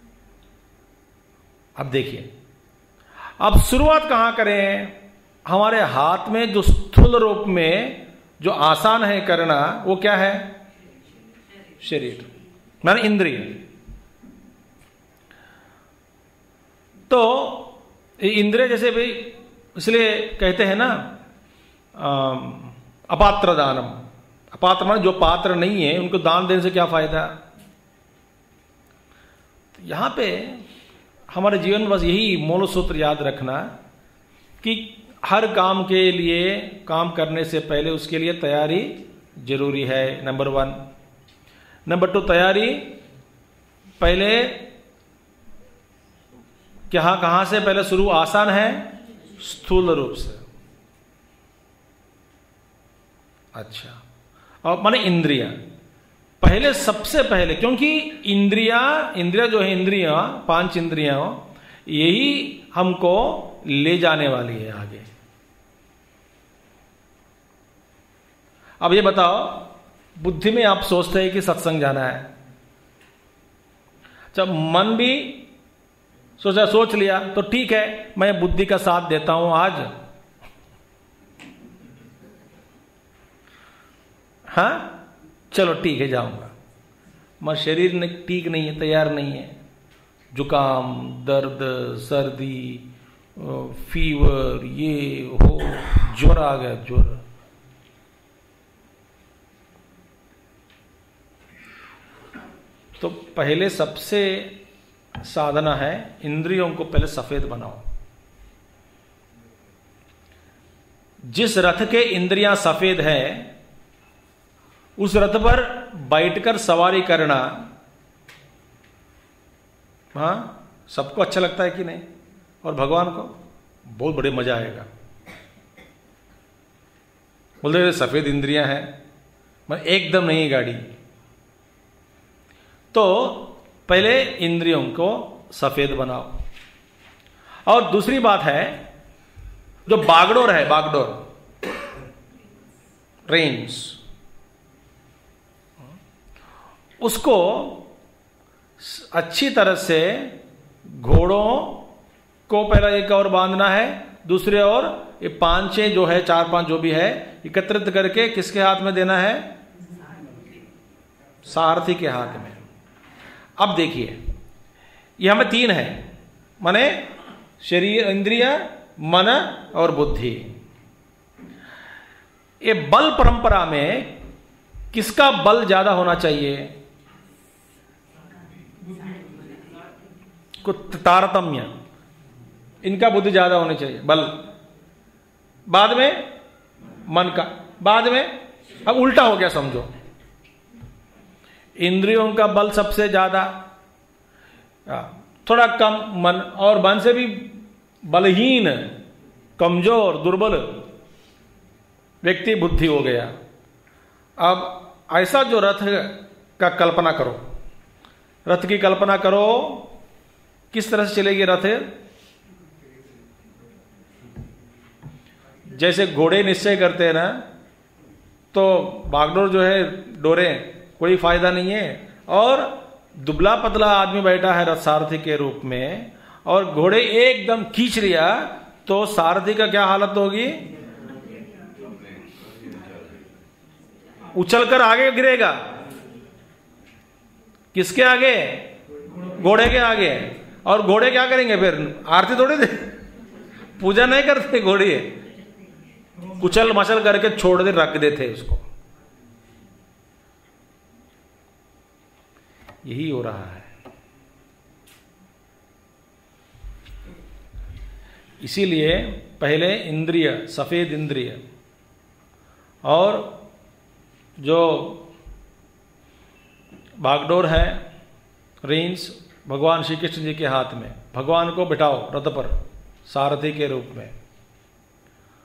अब देखिए, अब शुरुआत कहां करें? हमारे हाथ में जो स्थूल रूप में जो आसान है करना, वो क्या है? शरीर, माने इंद्रिय। तो इंद्रिय जैसे भी, इसलिए कहते हैं ना अपात्र दानम। अपात्र माने जो पात्र नहीं है उनको दान देने से क्या फायदा? यहां पे हमारे जीवन में बस यही मूल सूत्र याद रखना कि हर काम के लिए, काम करने से पहले उसके लिए तैयारी जरूरी है, नंबर 1। नंबर 2, तैयारी पहले कहां से पहले शुरू आसान है? स्थूल रूप से। अच्छा, और माने इंद्रिया पहले, सबसे पहले, क्योंकि इंद्रिया जो है, इंद्रिया 5 इंद्रियां, यही हमको ले जाने वाली है आगे। अब ये बताओ, बुद्धि में आप सोचते हैं कि सत्संग जाना है, जब मन भी सोच लिया तो ठीक है, मैं बुद्धि का साथ देता हूं आज, हाँ चलो ठीक है जाऊंगा, मगर शरीर ठीक नहीं है, तैयार नहीं है, जुकाम, दर्द, सर्दी, फीवर, ये हो, ज्वर आ गया, ज्वर। तो पहले सबसे साधना है, इंद्रियों को पहले सफेद बनाओ। जिस रथ के इंद्रियां सफेद है, उस रथ पर बैठकर सवारी करना, हाँ सबको अच्छा लगता है कि नहीं? और भगवान को बहुत बड़े मजा आएगा। बोलते सफेद इंद्रियां हैं, मैं एकदम नहीं गाड़ी। तो पहले इंद्रियों को सफेद बनाओ। और दूसरी बात है, जो बागडोर है, बागडोर रेंस, उसको अच्छी तरह से घोड़ों को पहले एक और बांधना है, दूसरे और ये 5-6 जो है, 4-5 जो भी है, एकत्रित करके किसके हाथ में देना है? सारथी के हाथ में। अब देखिए, ये हमें 3 है, माने शरीर, इंद्रिय, मन और बुद्धि। ये बल परंपरा में किसका बल ज्यादा होना चाहिए? कुछ तारतम्य, इनका बुद्धि ज्यादा होनी चाहिए, बल बाद में मन का, बाद में। अब उल्टा हो गया समझो, इंद्रियों का बल सबसे ज्यादा, थोड़ा कम मन, और मन से भी बलहीन, कमजोर, दुर्बल व्यक्ति बुद्धि हो गया। अब ऐसा जो रथ का कल्पना करो, रथ की कल्पना करो, किस तरह से चलेगी रथ? जैसे घोड़े निश्चय करते हैं ना, तो बागडोर जो है, डोरे, कोई फायदा नहीं है, और दुबला पतला आदमी बैठा है रथ सारथी के रूप में, और घोड़े एकदम खींच लिया, तो सारथी का क्या हालत होगी? उछलकर आगे गिरेगा। किसके आगे? घोड़े के आगे। और घोड़े क्या करेंगे फिर? आरती थोड़ी दे, पूजा नहीं करते घोड़े, कुचल मचल करके छोड़ दे, रख देते उसको। यही हो रहा है। इसीलिए पहले इंद्रिय, सफेद इंद्रिय, और जो बागडोर है, रेंस, भगवान श्री कृष्ण जी के हाथ में, भगवान को बिठाओ रथ पर सारथी के रूप में,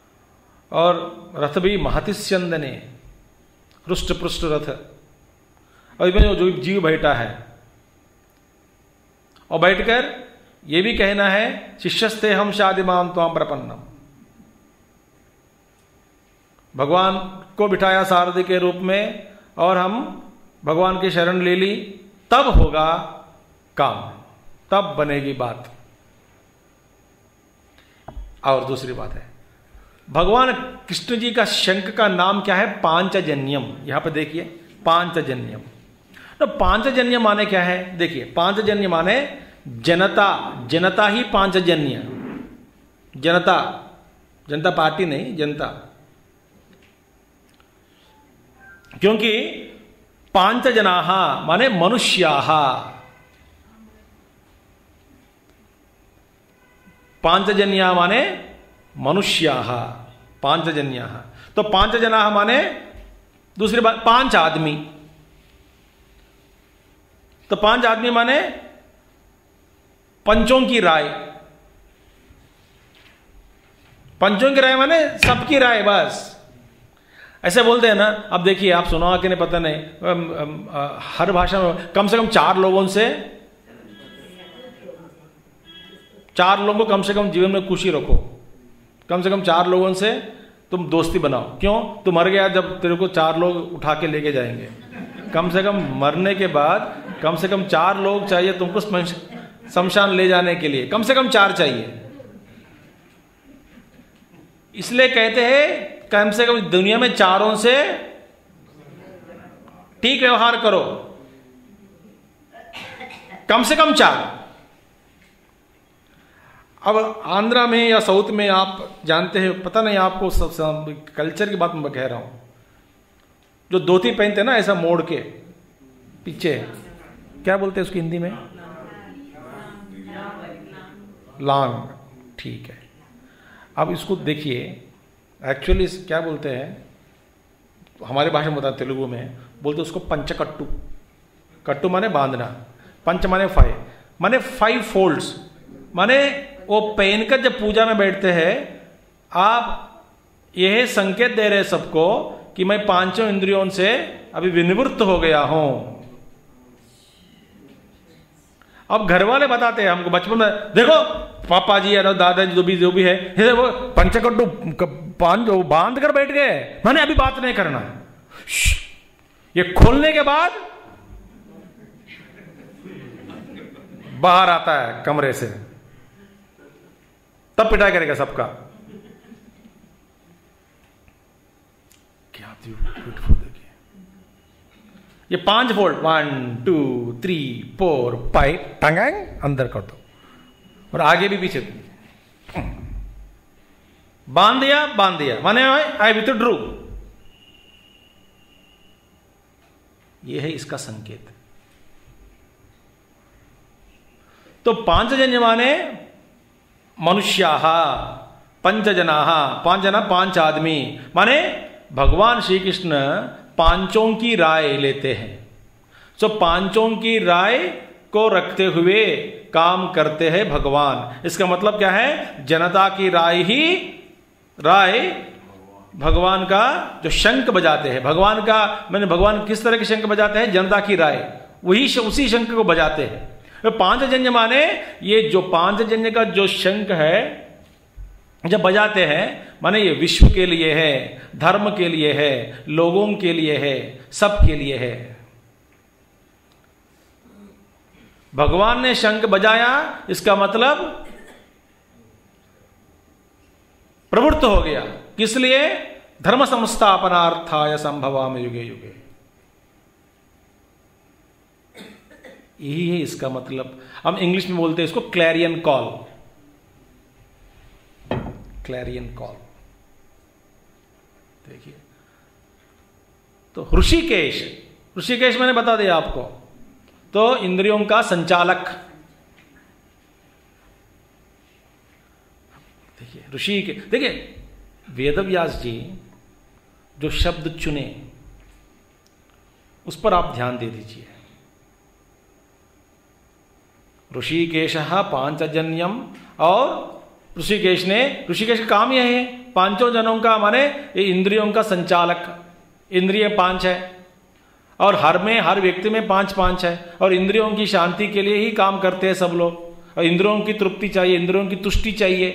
और रथ भी महतिस्यंदने, हृष्ट पुष्ट रथ, और इसमें जो जीव बैठा है, और बैठकर ये भी कहना है शिष्यस्ते हम शादिमाम त्वाम प्रपन्नम, भगवान को बिठाया सारथी के रूप में और हम भगवान की शरण ले ली, तब होगा काम, तब बनेगी बात। और दूसरी बात है, भगवान कृष्ण जी का शंख का नाम क्या है? पांचजन्यम। यहां पर देखिए पांचजन्यम। तो पांचजन्य माने क्या है? देखिए पांचजन्य माने जनता, जनता ही पांचजन्य, जनता, जनता पार्टी नहीं, जनता। क्योंकि पांचजनाः माने मनुष्याः, पांचजन्या माने मनुष्याः, पांचजन्याः। तो पांचजनाः माने दूसरी बात 5 आदमी। तो 5 आदमी माने पंचों की राय, पंचों की राय माने सबकी राय, बस ऐसे बोलते हैं ना। अब देखिए आप सुना कि नहीं पता नहीं, हर भाषा में कम से कम 4 लोगों से, 4 लोगों को कम से कम जीवन में खुशी रखो, कम से कम 4 लोगों से तुम दोस्ती बनाओ। क्यों? तू मर गया जब तेरे को 4 लोग उठा के लेके जाएंगे, कम से कम मरने के बाद कम से कम 4 लोग चाहिए तुमको शमशान ले जाने के लिए, कम से कम 4 चाहिए। इसलिए कहते हैं कम से कम दुनिया में 4 से ठीक व्यवहार करो, कम से कम 4। अब आंध्रा में या साउथ में आप जानते हैं, पता नहीं आपको, सब कल्चर की बात मैं कह रहा हूं, जो धोती पहनते हैं ना ऐसा मोड़ के पीछे, क्या बोलते हैं उसकी हिंदी में? लांग, ठीक है। अब इसको देखिए, एक्चुअली क्या बोलते हैं, हमारे भाषा में बताते, तेलुगु में बोलते उसको पंचकट्टू। कट्टू माने बांधना, पंच माने 5, माने 5 फोल्ड्स, माने वो पहनकर जब पूजा में बैठते हैं आप यह संकेत दे रहे सबको कि मैं 5 इंद्रियों से अभी विनिवृत्त हो गया हूं। अब घर वाले बताते हैं हमको बचपन में, देखो पापा जी या दादाजी जो भी है वो पंचकट्टू बांध कर बैठ गए, मैंने अभी बात नहीं करना। ये खोलने के बाद बाहर आता है कमरे से, तब पिटाई करेगा सबका। क्या ब्यूटीफुल, देखिए ये 5 फोल्ड, 1 2 3 4 5, टंगाएंग अंदर कर दो, और आगे भी पीछे बांध दिया माने आई विथड्रू। यह है इसका संकेत। तो 5 जन्य माने मनुष्याः, पंचजनाः, 5 जना 5 आदमी, माने भगवान श्री कृष्ण 5 की राय लेते हैं। सो 5 की राय को रखते हुए काम करते हैं भगवान। इसका मतलब क्या है? जनता की राय भगवान का जो शंख बजाते हैं, भगवान का मैंने भगवान किस तरह के शंख बजाते हैं? जनता की राय, उसी शंख को बजाते हैं। 5 जन्य माने ये जो 5 जन्य का जो शंख है जब बजाते हैं, माने ये विश्व के लिए है, धर्म के लिए है, लोगों के लिए है, सबके लिए है। भगवान ने शंख बजाया, इसका मतलब प्रवृत्त हो गया। किस लिए? धर्म संस्थापनार्थाय संभवामि युगे युगे। यही है इसका मतलब। हम इंग्लिश में बोलते हैं इसको क्लैरियन कॉल, क्लैरियन कॉल। देखिए, तो ऋषिकेश मैंने बता दिया आपको, तो इंद्रियों का संचालक। देखिए ऋषिकेश, देखिए वेदव्यास जी जो शब्द चुने उस पर आप ध्यान दे दीजिए। ऋषिकेश 5 जन्यम, और ऋषिकेश का काम यह है पांचों जनों का माने ये इंद्रियों का संचालक, इंद्रिय 5 है और हर व्यक्ति में 5 है और इंद्रियों की शांति के लिए ही काम करते हैं सब लोग, और इंद्रियों की तृप्ति चाहिए, इंद्रियों की तुष्टि चाहिए।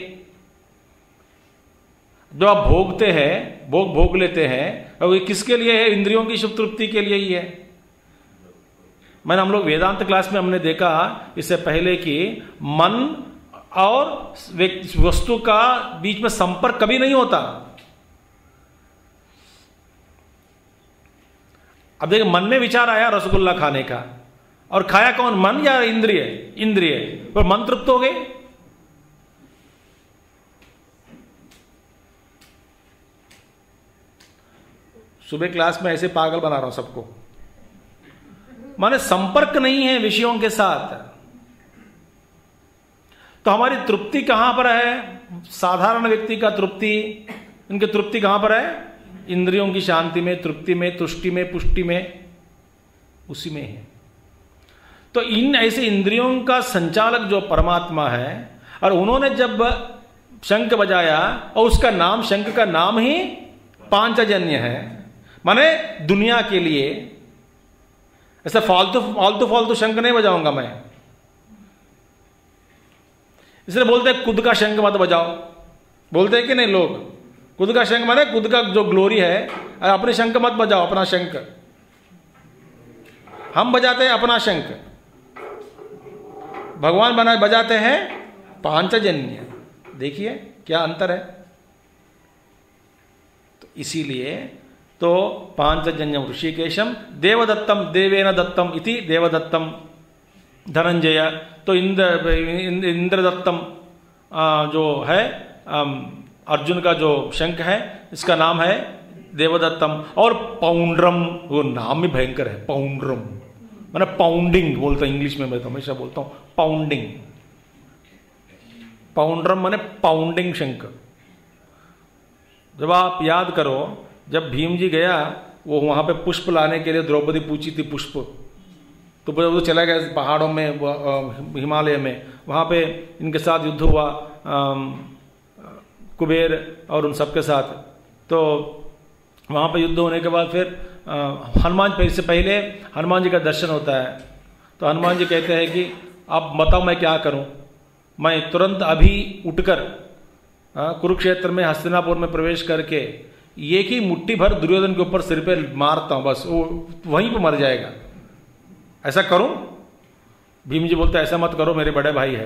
जो आप भोगते हैं, भोग लेते हैं, और ये किसके लिए है? इंद्रियों की शुभ तृप्ति के लिए ही है। मैंने हम लोग वेदांत क्लास में हमने देखा इससे पहले कि मन और वस्तु का बीच में संपर्क कभी नहीं होता। अब देखिए, मन में विचार आया रसगुल्ला खाने का, और खाया कौन? मन या इंद्रिय? इंद्रिय। पर मन तृप्त हो गए। सुबह क्लास में ऐसे पागल बना रहा हूं सबको, माने संपर्क नहीं है विषयों के साथ, तो हमारी तृप्ति कहां पर है? साधारण व्यक्ति का तृप्ति, इनकी तृप्ति कहां पर है? इंद्रियों की शांति में, तृप्ति में, तुष्टि में, पुष्टि में, उसी में है। तो इन ऐसे इंद्रियों का संचालक जो परमात्मा है, और उन्होंने जब शंख बजाया, और उसका नाम, शंख का नाम ही पांचजन्य है, माने दुनिया के लिए। ऐसा फालतू शंख नहीं बजाऊंगा मैं, इसलिए बोलते हैं खुद का शंख मत बजाओ, बोलते हैं कि नहीं लोग? खुद का शंख माने खुद का जो ग्लोरी है, अपने शंख मत बजाओ, अपना शंख। हम बजाते हैं अपना शंख, भगवान बजाते हैं पांचजन्य। देखिए क्या अंतर है। तो इसीलिए तो पांचजन्यम ऋषिकेशम देवदत्तम देवेन दत्तम इति देवदत्तम धनंजय। तो इंद्रदत्तम जो है अर्जुन का जो शंख है, इसका नाम है देवदत्तम। और पाउंड्रम, वो नाम भी भयंकर है, पाउंड्रम मैंने पाउंडिंग बोलता हूं इंग्लिश में, मैं तो हमेशा बोलता हूं पाउंडिंग। पाउंड्रम माने पाउंडिंग शंख। जब आप याद करो, जब भीम जी गया वो वहां पे पुष्प लाने के लिए, द्रौपदी पूछी थी पुष्प, तो वो चला गया पहाड़ों में, हिमालय में, वहां पे इनके साथ युद्ध हुआ कुबेर और उन सबके साथ। तो वहां पे युद्ध होने के बाद फिर हनुमान से पहले हनुमान जी का दर्शन होता है। तो हनुमान जी कहते हैं कि आप बताओ मैं क्या करूं, मैं तुरंत अभी उठकर कुरुक्षेत्र में, हस्तिनापुर में प्रवेश करके एक ही मुट्ठी भर दुर्योधन के ऊपर सिर पे मारता हूं, बस वो वहीं पे मर जाएगा, ऐसा करूं? भीम जी बोलते ऐसा मत करो, मेरे बड़े भाई है।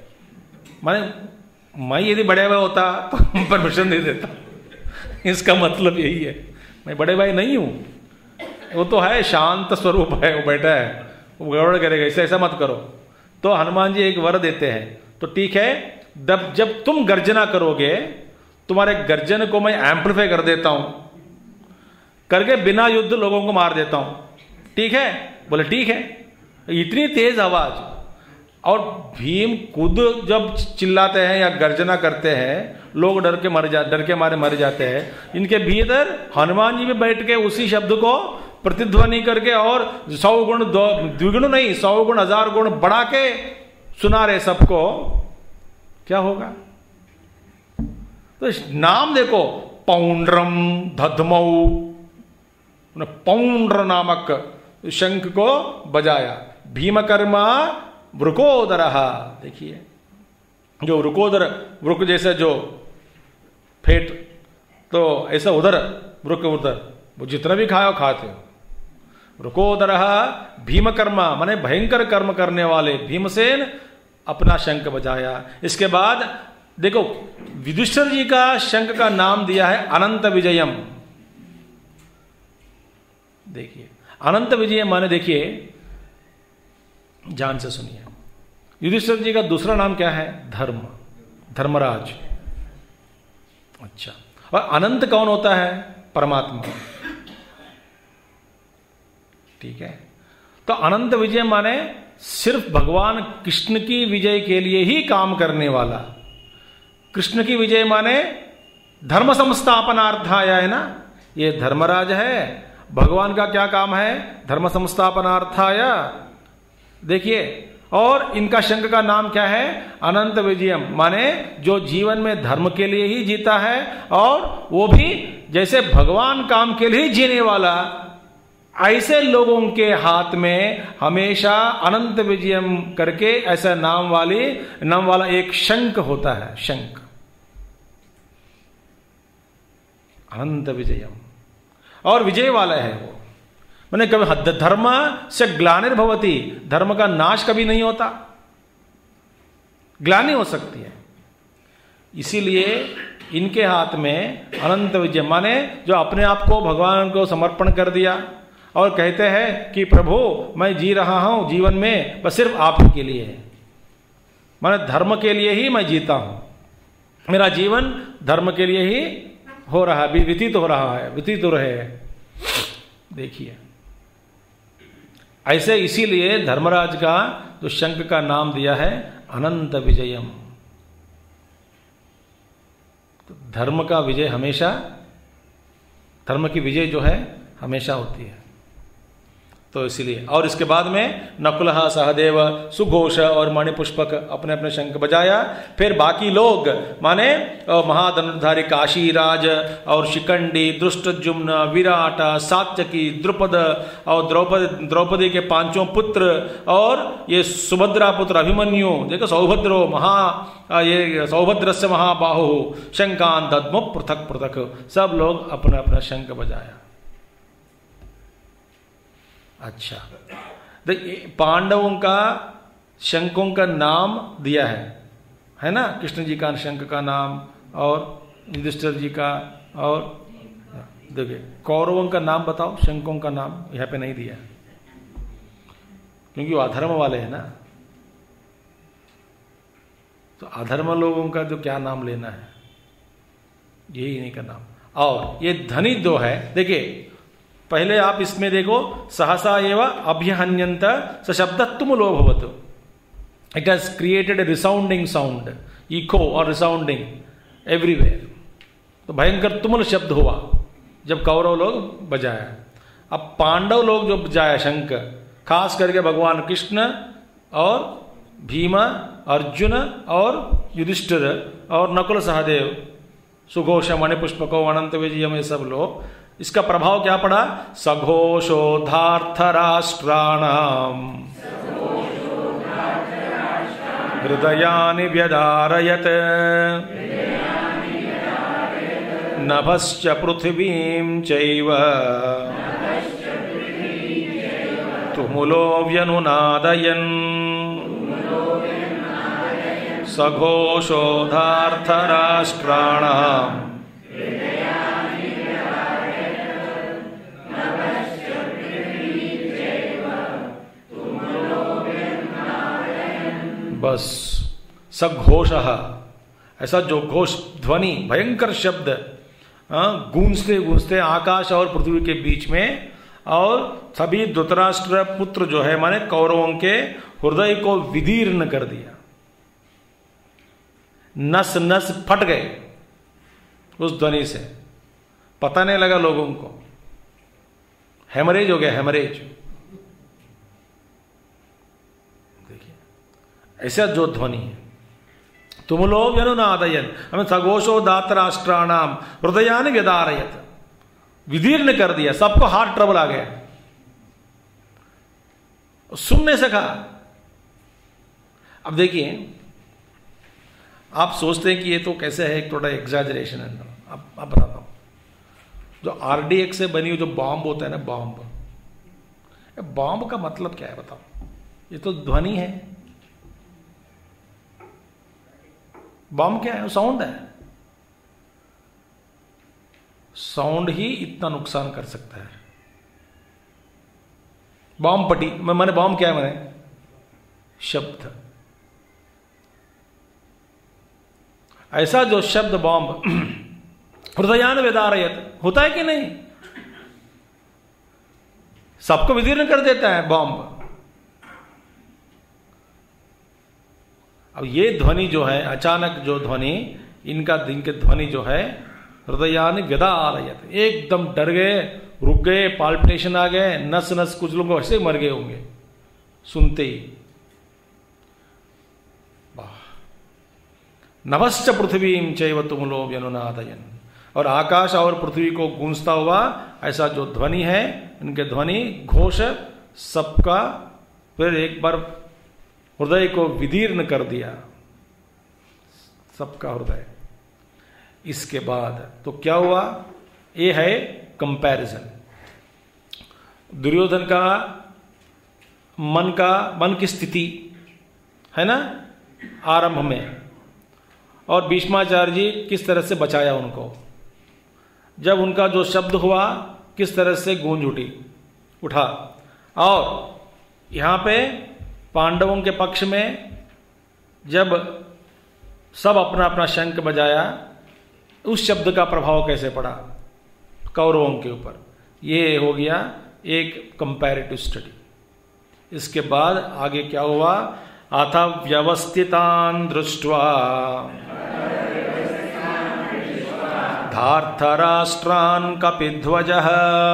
मैं यदि बड़े भाई होता तो परमिशन नहीं देता। इसका मतलब यही है, मैं बड़े भाई नहीं हूं, वो तो है शांत स्वरूप है, वो बैठा है, वो गड़बड़ करेगा, ऐसा मत करो। तो हनुमान जी एक वर देते हैं, तो ठीक है, जब तुम गर्जना करोगे, तुम्हारे गर्जन को मैं एम्पलीफाई कर देता हूं, करके बिना युद्ध लोगों को मार देता हूं, ठीक है? बोले ठीक है। इतनी तेज आवाज, और भीम खुद जब चिल्लाते हैं या गर्जना करते हैं, लोग डर के मारे मर जाते हैं। इनके भीतर हनुमान जी भी बैठ के उसी शब्द को प्रतिध्वनि करके और 100 गुण, द्विगुण नहीं 100 गुण 1000 गुण बढ़ा के सुना रहे सबको। क्या होगा? तो नाम देखो, पौंड्रम दधमऊ, पौंड्र नामक शंख को बजाया। भीमकर्मा वृकोदर, देखिए जो वृकोदर, वृक जैसे जो फेट, तो ऐसा उधर वृक, उधर वो जितना भी खाओ खाते हो। वृकोदर भीमकर्मा माने भयंकर कर्म करने वाले भीमसेन अपना शंख बजाया। इसके बाद देखो युधिष्ठिर जी का शंख का नाम दिया है अनंत विजयम। देखिए अनंत विजय माने, देखिए ध्यान से सुनिए, युधिष्ठिर जी का दूसरा नाम क्या है? धर्म, धर्मराज। अच्छा, और अनंत कौन होता है? परमात्मा, ठीक है। तो अनंत विजय माने सिर्फ भगवान कृष्ण की विजय के लिए ही काम करने वाला। कृष्ण की विजय माने धर्म संस्थापनार्थाय, है ना, ये धर्मराज है। भगवान का क्या काम है? धर्म संस्थापनार्थाय। देखिए और इनका शंख का नाम क्या है? अनंत विजयम, माने जो जीवन में धर्म के लिए ही जीता है और वो भी जैसे भगवान काम के लिए जीने वाला, ऐसे लोगों के हाथ में हमेशा अनंत विजयम करके ऐसा नाम वाला एक शंख होता है। शंख अनंत विजयम, और विजय वाला है वो। मैंने कभी धर्म से ग्लानिर्भवति, धर्म का नाश कभी नहीं होता, ग्लानि हो सकती है। इसीलिए इनके हाथ में अनंत विजय, माने जो अपने आप को भगवान को समर्पण कर दिया और कहते हैं कि प्रभु मैं जी रहा हूं जीवन में बस सिर्फ आप ही के लिए है, माने धर्म के लिए ही मैं जीता हूं, मेरा जीवन धर्म के लिए ही हो रहा है, व्यतीत हो रहा है, व्यतीत हो रहे हैं। देखिए ऐसे, इसीलिए धर्मराज का जो शंख का नाम दिया है अनंत विजयम। तो धर्म का विजय हमेशा, धर्म की विजय जो है हमेशा होती है। तो इसलिए, और इसके बाद में नकुलः सहदेव सुघोष और मणिपुष्पक अपने अपने शंख बजाया। फिर बाकी लोग माने महाधनुर्धारी काशीराज और शिखंडी, दृष्टद्युम्न, विराट, सात्यकी, द्रुपद और द्रौपदी के पांचों पुत्र और ये सुभद्रा पुत्र अभिमन्यु, देखो सौभद्रो ये सौभद्रस्य महाबाहु शंखान दद्मो पृथक पृथक, सब लोग अपना अपना शंख बजाया। अच्छा, पांडवों का शंखों का नाम दिया है ना? कृष्ण जी का शंख का नाम और युधिष्ठिर जी का, और देखिए कौरवों का नाम बताओ, शंखों का नाम यहां पे नहीं दिया क्योंकि वो अधर्म वाले हैं ना। तो अधर्म लोगों का जो क्या नाम लेना है, यही इन्हीं का नाम। और ये धनी दो है, देखिए पहले आप इसमें देखो, सहसा एवं अभ्यहन्यंत स शब्द तुमुलो भवतु, it has created a resounding sound, echo और रिसाउंडिंग एवरीवेयर। तो भयंकर तुमुल शब्द हुआ जब कौरव लोग बजाया। अब पांडव लोग जो बजाया शंख, खास करके भगवान कृष्ण और भीम, अर्जुन और युधिष्ठिर और नकुल सहदेव, सुघोष, मणिपुष्पको, अनंत विजय में सब लोग, इसका प्रभाव क्या पड़ा? सघोषोधार्थ राष्ट्राणाम हृदयानि व्यदारयत नभश्च पृथिवीं चैव तुमुलो व्यनुनादयन् सघोषोधार्थ राष्ट्राणाम। बस सघोष, ऐसा जो घोष ध्वनि, भयंकर शब्द गूंजते गूंजते आकाश और पृथ्वी के बीच में, और सभी धृतराष्ट्र पुत्र जो है माने कौरवों के हृदय को विदीर्ण कर दिया, नस नस फट गए उस ध्वनि से, पता नहीं लगा लोगों को, हेमरेज हो गया, हेमरेज। ऐसा जो ध्वनि है, तुम लोग अनुनादयन, हमें सघोषो दात राष्ट्राणाम हृदयानि व्यदारयत, विदीर्ण कर दिया, सबको हार्ट ट्रबल आ गया, सुन नहीं सका। अब देखिए, आप सोचते हैं कि ये तो कैसे है, एक थोड़ा एग्जैजरेशन है। अब बताता हूं, जो RDX से बनी हुई जो बॉम्ब होता है ना, बॉम्ब का मतलब क्या है बताओ? ये तो ध्वनि है। बॉम्ब क्या है? साउंड है। साउंड ही इतना नुकसान कर सकता है। बॉम्ब पटी, मैंने बॉम्ब क्या है? मैंने शब्द, ऐसा जो शब्द बॉम्ब हृदयान वेदारयत होता है कि नहीं, सबको विदीर्ण कर देता है बॉम्ब। अब ये ध्वनि जो है, अचानक जो ध्वनि, इनके ध्वनि जो है हृदयानि व्यदारयत, एकदम डर गए, रुक गए, पाल्पिटेशन आ गए, नस नस, कुछ लोग ऐसे मर गए होंगे सुनते ही। नभश्च पृथ्वीं चैव तुमुलो व्यनुनादयन्, और आकाश और पृथ्वी को गूंजता हुआ ऐसा जो ध्वनि है, इनके ध्वनि घोष सबका फिर एक बार हृदय को विदीर्ण कर दिया, सबका हृदय। इसके बाद तो क्या हुआ, ये है कंपैरिजन। दुर्योधन का मन की स्थिति है ना आरंभ में, और भीष्माचार्य जी किस तरह से बचाया उनको, जब उनका जो शब्द हुआ किस तरह से गूंज उठा। और यहां पे पांडवों के पक्ष में जब सब अपना अपना शंख बजाया, उस शब्द का प्रभाव कैसे पड़ा कौरवों के ऊपर, ये हो गया एक कंपैरेटिव स्टडी। इसके बाद आगे क्या हुआ, अथ व्यवस्थितान् दृष्ट्वा धार्तराष्ट्रान् कपिध्वजः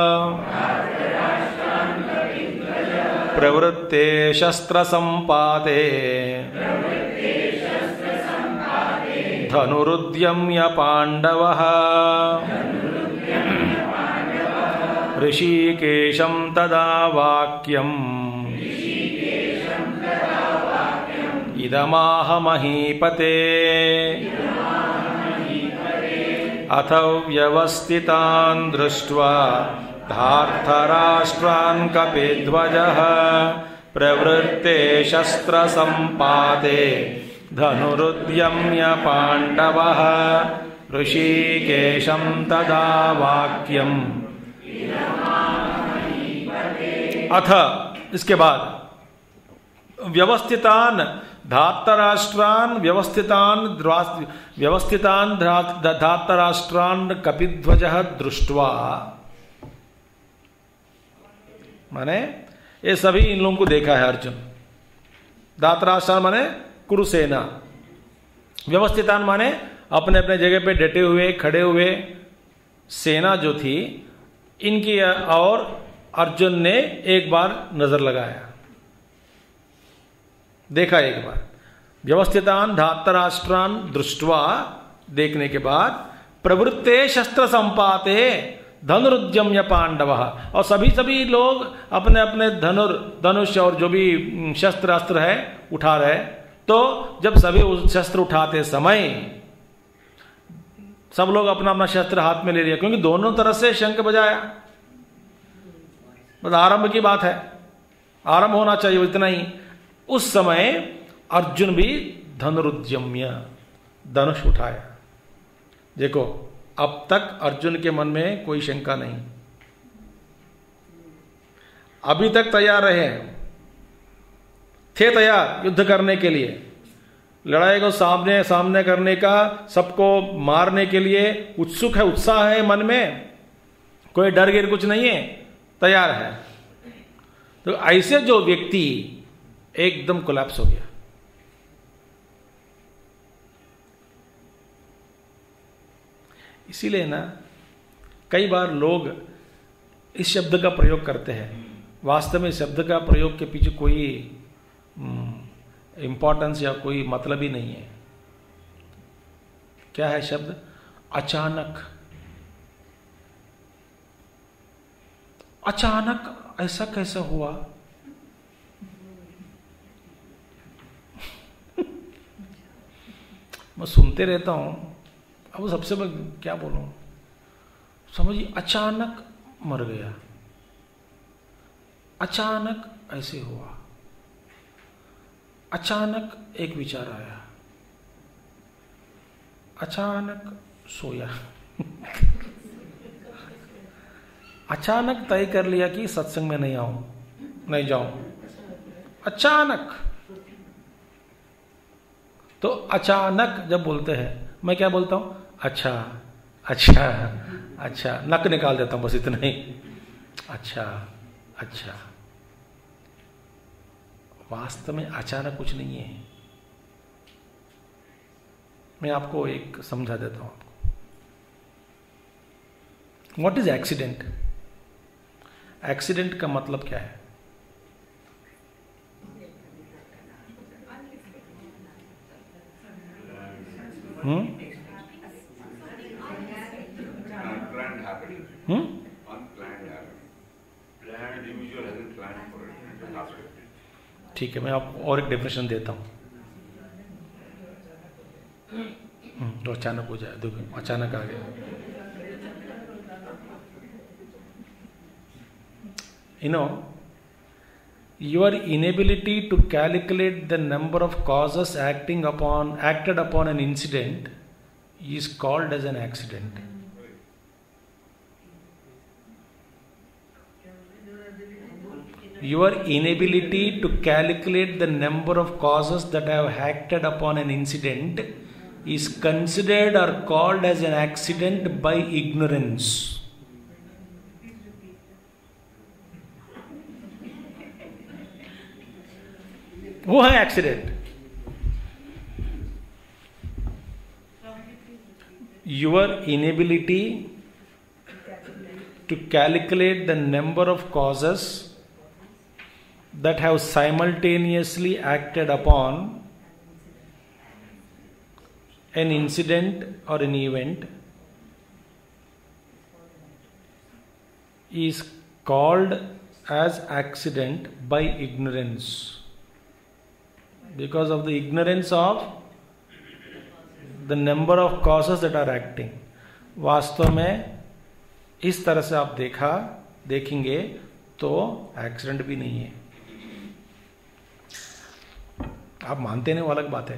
प्रवृत्ते शस्त्रसम्पाते धनुरुद्यम्य पाण्डवः ऋषिकेशं तदा वाक्यम् इदमाह महीपते अथ व्यवस्थितान् दृष्ट्वा धार्तराष्ट्रान् कपिध्वजः प्रवृत्ते शस्त्रसम्पाते धनुरुद्यम्य पाण्डवः ऋषिकेशं तदा वाक्यम्। अथ इसके बाद व्यवस्थितान धार्तराष्ट्रान व्यवस्थितान धार्तराष्ट्रान कपिध्वजः दृष्ट्वा, माने ये सभी इन लोगों को देखा है अर्जुन। धार्तराष्ट्रान माने कुरुसेना, व्यवस्थितान माने अपने अपने जगह पे डटे हुए खड़े हुए सेना जो थी, इनकी और अर्जुन ने एक बार नजर लगाया, देखा एक बार। व्यवस्थितान धार्तराष्ट्रान दृष्ट्वा, देखने के बाद प्रवृत्ते शस्त्र संपाते धनुरुद्यम्य पांडवः, और सभी लोग अपने अपने धनुष और जो भी शस्त्र अस्त्र है उठा रहे। तो जब सभी उस शस्त्र उठाते समय सब लोग अपना अपना शस्त्र हाथ में ले लिया, क्योंकि दोनों तरफ से शंख बजाया। बस आरंभ की बात है, आरंभ होना चाहिए इतना ही। उस समय अर्जुन भी धनुरुद्यम्य, धनुष उठाया। देखो अब तक अर्जुन के मन में कोई शंका नहीं, अभी तक तैयार रहे, थे तैयार युद्ध करने के लिए, लड़ाई को सामने करने का, सबको मारने के लिए उत्सुक है, उत्साह है मन में, कोई डर गिर कुछ नहीं है, तैयार है। तो ऐसे जो व्यक्ति एकदम कोलैप्स हो गया। इसीलिए ना कई बार लोग इस शब्द का प्रयोग करते हैं, वास्तव में शब्द का प्रयोग के पीछे कोई इंपॉर्टेंस या कोई मतलब ही नहीं है। क्या है शब्द? अचानक। अचानक ऐसा कैसे हुआ? मैं सुनते रहता हूं, अब सबसे मैं क्या बोलूं, समझिए अचानक मर गया, अचानक ऐसे हुआ, अचानक एक विचार आया, अचानक सोया अचानक तय कर लिया कि सत्संग में नहीं जाऊं, अचानक। तो अचानक जब बोलते हैं, मैं क्या बोलता हूं? अच्छा अच्छा अच्छा, नक निकाल देता हूं, बस इतना ही। अच्छा अच्छा, वास्तव में अचानक कुछ नहीं है। मैं आपको एक समझा देता हूं आपको। What is accident? एक्सीडेंट का मतलब क्या है? ठीक है, मैं आपको और एक डेफिनेशन देता हूं। तो अचानक हो जाए, देखो अचानक आ गया। You know, your inability to calculate the number of causes acted upon an incident is called as an accident. Your inability to calculate the number of causes that have acted upon an incident is considered or called as an accident by ignorance. वो है accident. Your inability to calculate the number of causes that have simultaneously acted upon an incident or an event is called as accident by ignorance, because of the ignorance of the number of causes that are acting. वास्तव में इस तरह से आप देखेंगे तो एक्सीडेंट भी नहीं है। आप मानते नहीं, वो अलग बात है।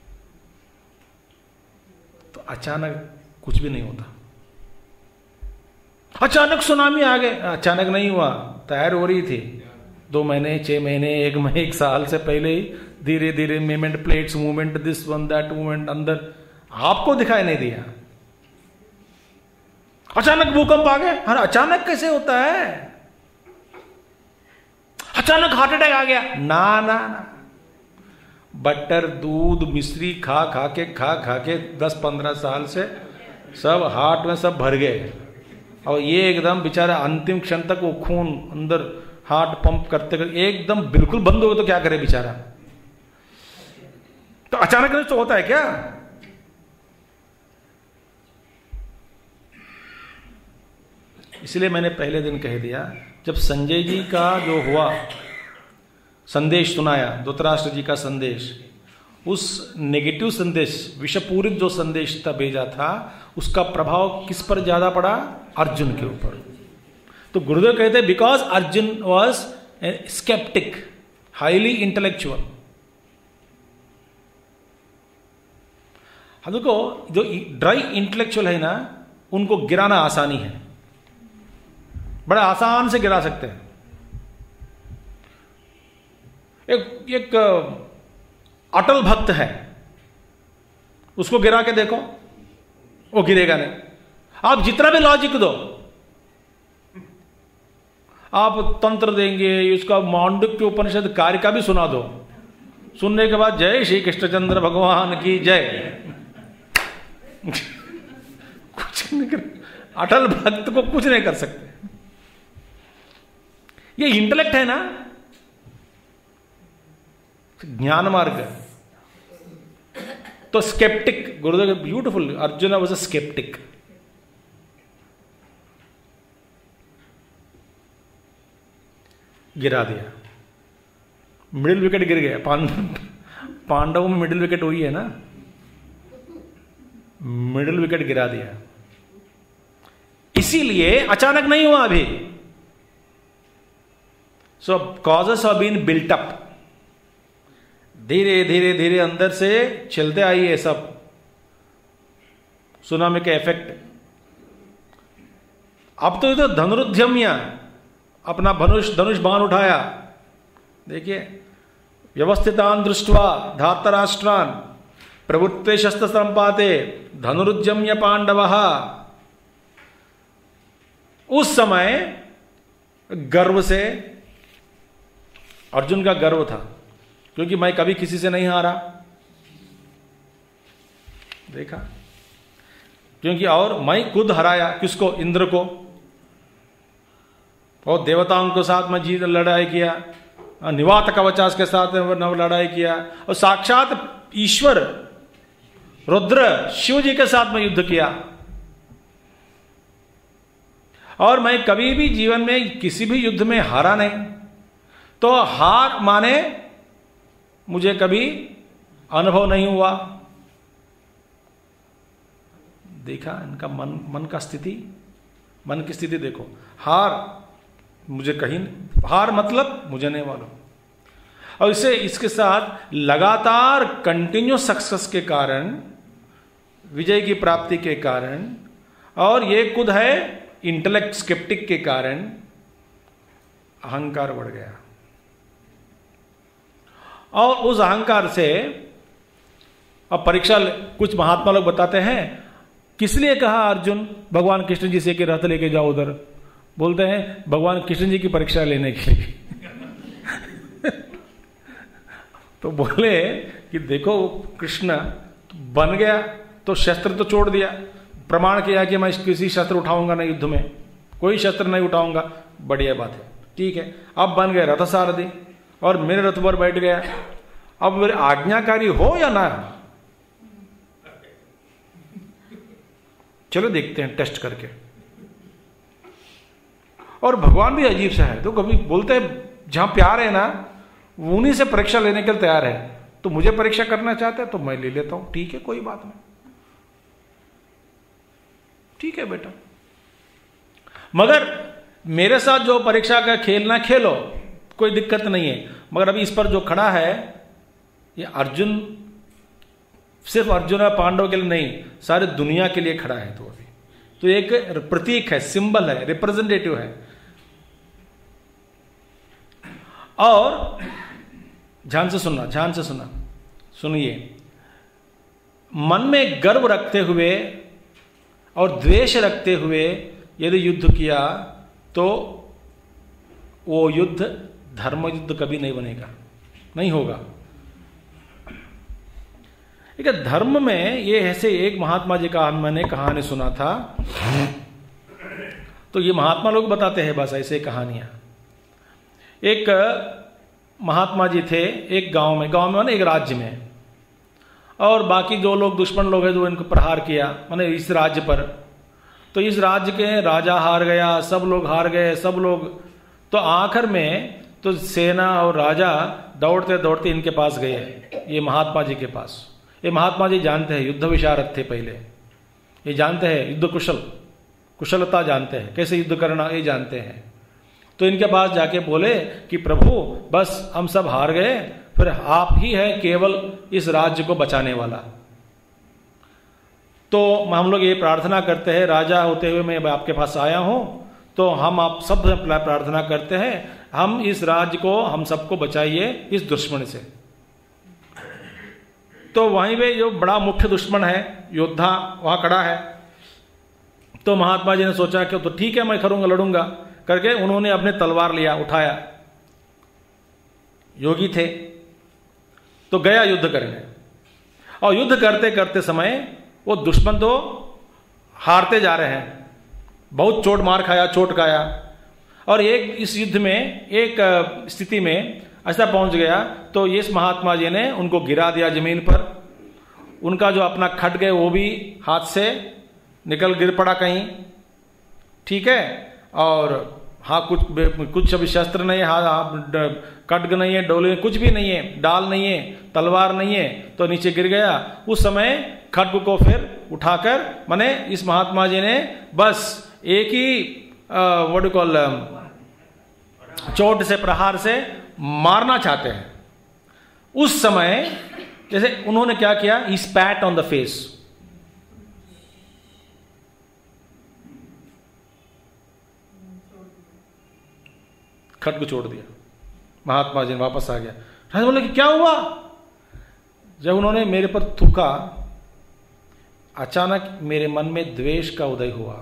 तो अचानक कुछ भी नहीं होता। अचानक सुनामी आ गए, अचानक नहीं हुआ, तैयार हो रही थी 2 महीने 6 महीने 1 महीने 1 साल से पहले ही धीरे धीरे movement, plates movement, this one that movement अंदर आपको दिखाई नहीं दिया। अचानक भूकंप आ गए, अरे अचानक कैसे होता है? अचानक हार्ट अटैक आ गया, ना ना ना। बटर, दूध, मिश्री खा खा के 10-15 साल से सब हार्ट में सब भर गए, और ये एकदम बेचारा अंतिम क्षण तक वो खून अंदर हार्ट पंप करते करते एकदम बिल्कुल बंद हो गए, तो क्या करे बेचारा? तो अचानक तो होता है क्या? इसलिए मैंने पहले दिन कह दिया, जब संजय जी का जो हुआ संदेश सुनाया, धृतराष्ट्र जी का संदेश, उस नेगेटिव संदेश, विषपूरित जो संदेश था भेजा था, उसका प्रभाव किस पर ज्यादा पड़ा? अर्जुन के ऊपर। तो गुरुदेव कहते हैं because Arjun was sceptic, highly intellectual. देखो जो ड्राई इंटेलेक्चुअल है ना, उनको गिराना आसानी है, बड़ा आसान से गिरा सकते हैं। एक अटल भक्त है, उसको गिरा के देखो, वो गिरेगा नहीं। आप जितना भी लॉजिक दो, आप तंत्र देंगे, उसका मांडुक्य उपनिषद कार्य का भी सुना दो, सुनने के बाद जय श्री कृष्णचंद्र भगवान की जय, कुछ नहीं कर, अटल भक्त को कुछ नहीं कर सकते। ये इंटेलेक्ट है ना, ज्ञान मार्ग। तो sceptic, Gurudev beautiful, Arjun was a sceptic. गिरा दिया, मिडिल विकेट गिर गया। पांडवों में मिडिल विकेट हुई है ना, मिडिल विकेट गिरा दिया। इसीलिए अचानक नहीं हुआ अभी। So causes have been built up, धीरे धीरे धीरे अंदर से चलते आई है सब, सुनामी के इफेक्ट। अब तो इधर धनुरुद्यम्य अपना धनुष बाण उठाया, देखिए, व्यवस्थितान दृष्ट्वा धार्तराष्ट्रान प्रवृत्ते शस्त्र संपाते धनुरुद्यम्य पांडवः। उस समय गर्व से, अर्जुन का गर्व था, क्योंकि मैं कभी किसी से नहीं हारा, देखा, क्योंकि और मैं खुद हराया किसको? इंद्र को, और देवताओं के साथ मैं जीत लड़ाई किया, निवात कवचास के साथ लड़ाई किया, और साक्षात ईश्वर रुद्र शिव जी के साथ मैं युद्ध किया, और मैं कभी भी जीवन में किसी भी युद्ध में हारा नहीं। तो हार माने मुझे कभी अनुभव नहीं हुआ। देखा इनका मन का स्थिति, मन की स्थिति देखो। हार मुझे कहीं, हार मतलब मुझे नहीं मालूम। और इसके साथ लगातार कंटिन्यूस सक्सेस के कारण, विजय की प्राप्ति के कारण, और ये खुद है इंटेलेक्ट स्केप्टिक के कारण अहंकार बढ़ गया। और उस अहंकार से अब परीक्षा, कुछ महात्मा लोग बताते हैं किस लिए कहा अर्जुन भगवान कृष्ण जी से कि रथ लेके जाओ उधर, बोलते हैं भगवान कृष्ण जी की परीक्षा लेने के लिए। तो बोले कि देखो कृष्ण बन गया तो शस्त्र तो छोड़ दिया, प्रमाण किया कि मैं किसी शस्त्र उठाऊंगा नहीं, युद्ध में कोई शस्त्र नहीं उठाऊंगा, बढ़िया बात है, ठीक है। अब बन गए रथ सारथी और मेरे रथ पर बैठ गया, अब मेरे आज्ञाकारी हो या ना, चलो देखते हैं टेस्ट करके। और भगवान भी अजीब सा है, तो कभी बोलते हैं जहां प्यार है ना उन्हीं से परीक्षा लेने के लिए तैयार है, तो मुझे परीक्षा करना चाहते हैं तो मैं ले लेता हूं, ठीक है कोई बात नहीं, ठीक है बेटा, मगर मेरे साथ जो परीक्षा का खेलना खेलो, कोई दिक्कत नहीं है। मगर अभी इस पर जो खड़ा है ये अर्जुन, सिर्फ अर्जुन और पांडव के लिए नहीं, सारे दुनिया के लिए खड़ा है। तो अभी तो एक प्रतीक है, सिंबल है, रिप्रेजेंटेटिव है। और ध्यान से सुनना, ध्यान से सुनना, सुनिए, मन में गर्व रखते हुए और द्वेष रखते हुए यदि युद्ध किया तो वो युद्ध धर्म युद्ध कभी नहीं बनेगा, नहीं होगा। ठीक है, धर्म में ये ऐसे एक महात्मा जी का मैंने कहानी सुना था, तो ये महात्मा लोग बताते हैं बस ऐसे कहानियां। एक महात्मा जी थे एक गांव में माने एक राज्य में, और बाकी जो लोग दुश्मन लोग हैं जो इनको प्रहार किया माने इस राज्य पर, तो इस राज्य के राजा हार गया, सब लोग हार गए, सब लोग। तो आखिर में तो सेना और राजा दौड़ते दौड़ते इनके पास गए, ये महात्मा जी के पास। ये महात्मा जी जानते हैं, युद्ध विशारद थे पहले, ये जानते हैं युद्ध कुशलता जानते हैं, कैसे युद्ध करना ये जानते हैं। तो इनके पास जाके बोले कि प्रभु बस हम सब हार गए, फिर आप ही है केवल इस राज्य को बचाने वाला। तो हम लोग ये प्रार्थना करते हैं, राजा होते हुए मैं आपके पास आया हूं, तो हम आप सब प्रार्थना करते हैं हम इस राज्य को, हम सबको बचाइए इस दुश्मन से। तो वहीं पे जो बड़ा मुख्य दुश्मन है योद्धा वहां खड़ा है। तो महात्मा जी ने सोचा कि तो ठीक है मैं करूंगा, लड़ूंगा करके उन्होंने अपने तलवार लिया, उठाया, योगी थे, तो गया युद्ध करने। और युद्ध करते करते समय वो दुश्मन तो हारते जा रहे हैं, बहुत चोट मार खाया, चोट खाया। और एक इस युद्ध में एक स्थिति में ऐसा पहुंच गया तो इस महात्मा जी ने उनको गिरा दिया जमीन पर। उनका जो अपना खड्ग है वो भी हाथ से निकल गिर पड़ा कहीं, ठीक है। और हाँ कुछ अभी शस्त्र नहीं है, हाँ खड्ग नहीं है, डोले कुछ भी नहीं है, डाल नहीं है, तलवार नहीं है, तो नीचे गिर गया। उस समय खड्ग को फिर उठाकर माने इस महात्मा जी ने बस एक ही व्हाट कॉल चोट से, प्रहार से मारना चाहते हैं। उस समय जैसे उन्होंने क्या किया, he spat on the face, खड्ग छोड़ दिया। महात्मा जी वापस आ गया। राजा बोले कि क्या हुआ? जब उन्होंने मेरे पर थूका, अचानक मेरे मन में द्वेष का उदय हुआ।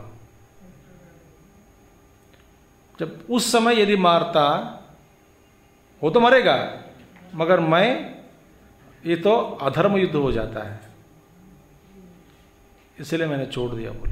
जब उस समय यदि मारता वो तो मरेगा, मगर मैं, ये तो अधर्म युद्ध हो जाता है, इसलिए मैंने छोड़ दिया। बोले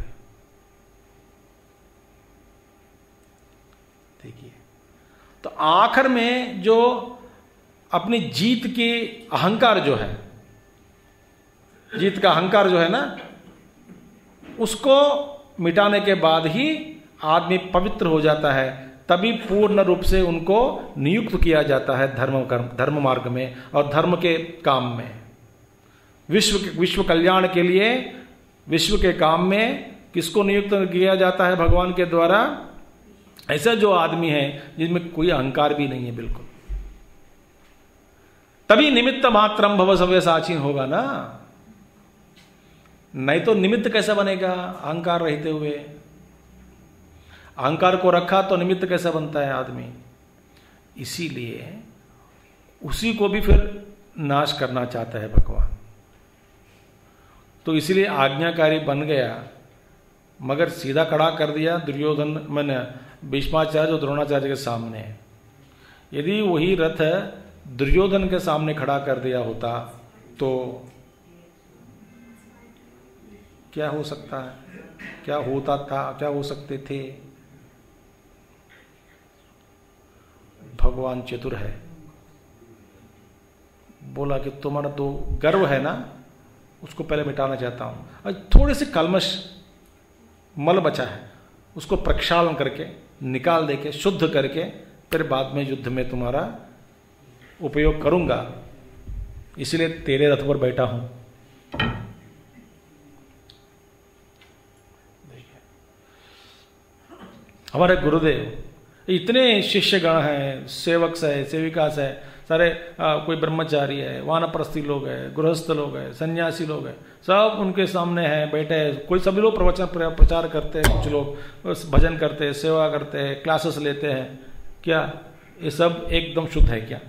देखिए, तो आखिर में जो अपनी जीत की अहंकार जो है, जीत का अहंकार जो है ना, उसको मिटाने के बाद ही आदमी पवित्र हो जाता है, तभी पूर्ण रूप से उनको नियुक्त किया जाता है धर्म मार्ग में और धर्म के काम में। विश्व कल्याण के लिए, विश्व के काम में किसको नियुक्त किया जाता है भगवान के द्वारा? ऐसा जो आदमी है जिसमें कोई अहंकार भी नहीं है बिल्कुल, तभी निमित्त मात्रम भव सव्यसाची होगा ना। नहीं तो निमित्त कैसा बनेगा अहंकार रहते हुए? अहंकार को रखा तो निमित्त कैसा बनता है आदमी? इसीलिए उसी को भी फिर नाश करना चाहता है भगवान। तो इसीलिए आज्ञाकारी बन गया, मगर सीधा खड़ा कर दिया दुर्योधन, मैंने भीष्माचार्य और द्रोणाचार्य के सामने। यदि वही रथ दुर्योधन के सामने खड़ा कर दिया होता तो क्या हो सकता है, क्या होता था, क्या हो सकते थे? भगवान चतुर है, बोला कि तुम्हारा तो गर्व है ना, उसको पहले मिटाना चाहता हूं, और थोड़े से कलमश मल बचा है उसको प्रक्षालन करके निकाल देके शुद्ध करके फिर बाद में युद्ध में तुम्हारा उपयोग करूंगा, इसलिए तेरे रथ पर बैठा हूं। हमारे गुरुदेव इतने शिष्यगण हैं, सेवक है, सेविका है, सारे कोई ब्रह्मचारी है, वानप्रस्थी लोग है, गृहस्थ लोग है, सन्यासी लोग है, सब उनके सामने हैं, बैठे हैं। कोई सभी लोग प्रवचन प्रचार करते हैं, कुछ लोग भजन करते हैं, सेवा करते हैं, क्लासेस लेते हैं। क्या ये सब एकदम शुद्ध है क्या?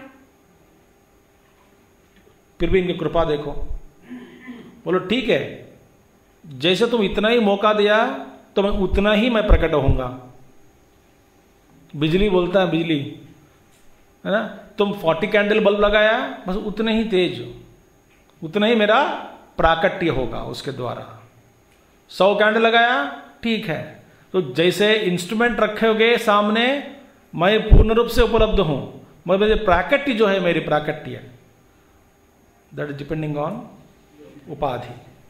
फिर भी इनकी कृपा देखो। बोलो ठीक है, जैसे तुम इतना ही मौका दिया तो मैं उतना ही मैं प्रकट होऊंगा। बिजली बोलता है, बिजली है ना, तुम 40 कैंडल बल्ब लगाया, बस उतने ही तेज, उतना ही मेरा प्राकट्य होगा उसके द्वारा। 100 कैंडल लगाया, ठीक है, तो जैसे इंस्ट्रूमेंट रखोगे सामने, मैं पूर्ण रूप से उपलब्ध हूं, मगर प्राकट्य जो है मेरी प्राकट्य, दैट इज डिपेंडिंग ऑन उपाधि।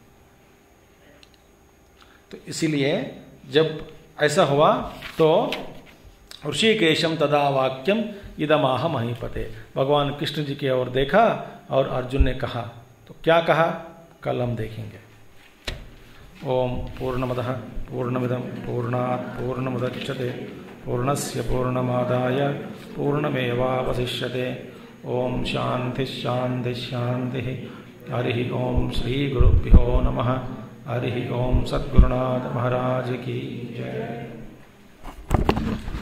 तो इसीलिए जब ऐसा हुआ तो ऋषिकेशम तदा वाक्यम इदमाह महीपते, भगवान कृष्ण जी की ओर देखा और अर्जुन ने कहा, तो क्या कहा कल हम देखेंगे। ओम पूर्णमदः पूर्णमिदं पूर्णात् पूर्णमुदच्यते पूर्णस्य पूर्णमादाय पूर्णमेवावशिष्यते। ओम शांति शांति शांति। हरि ओम श्री गुरुभ्यो नमः। हरि ओम सद्गुरुनाथ महाराज की जय।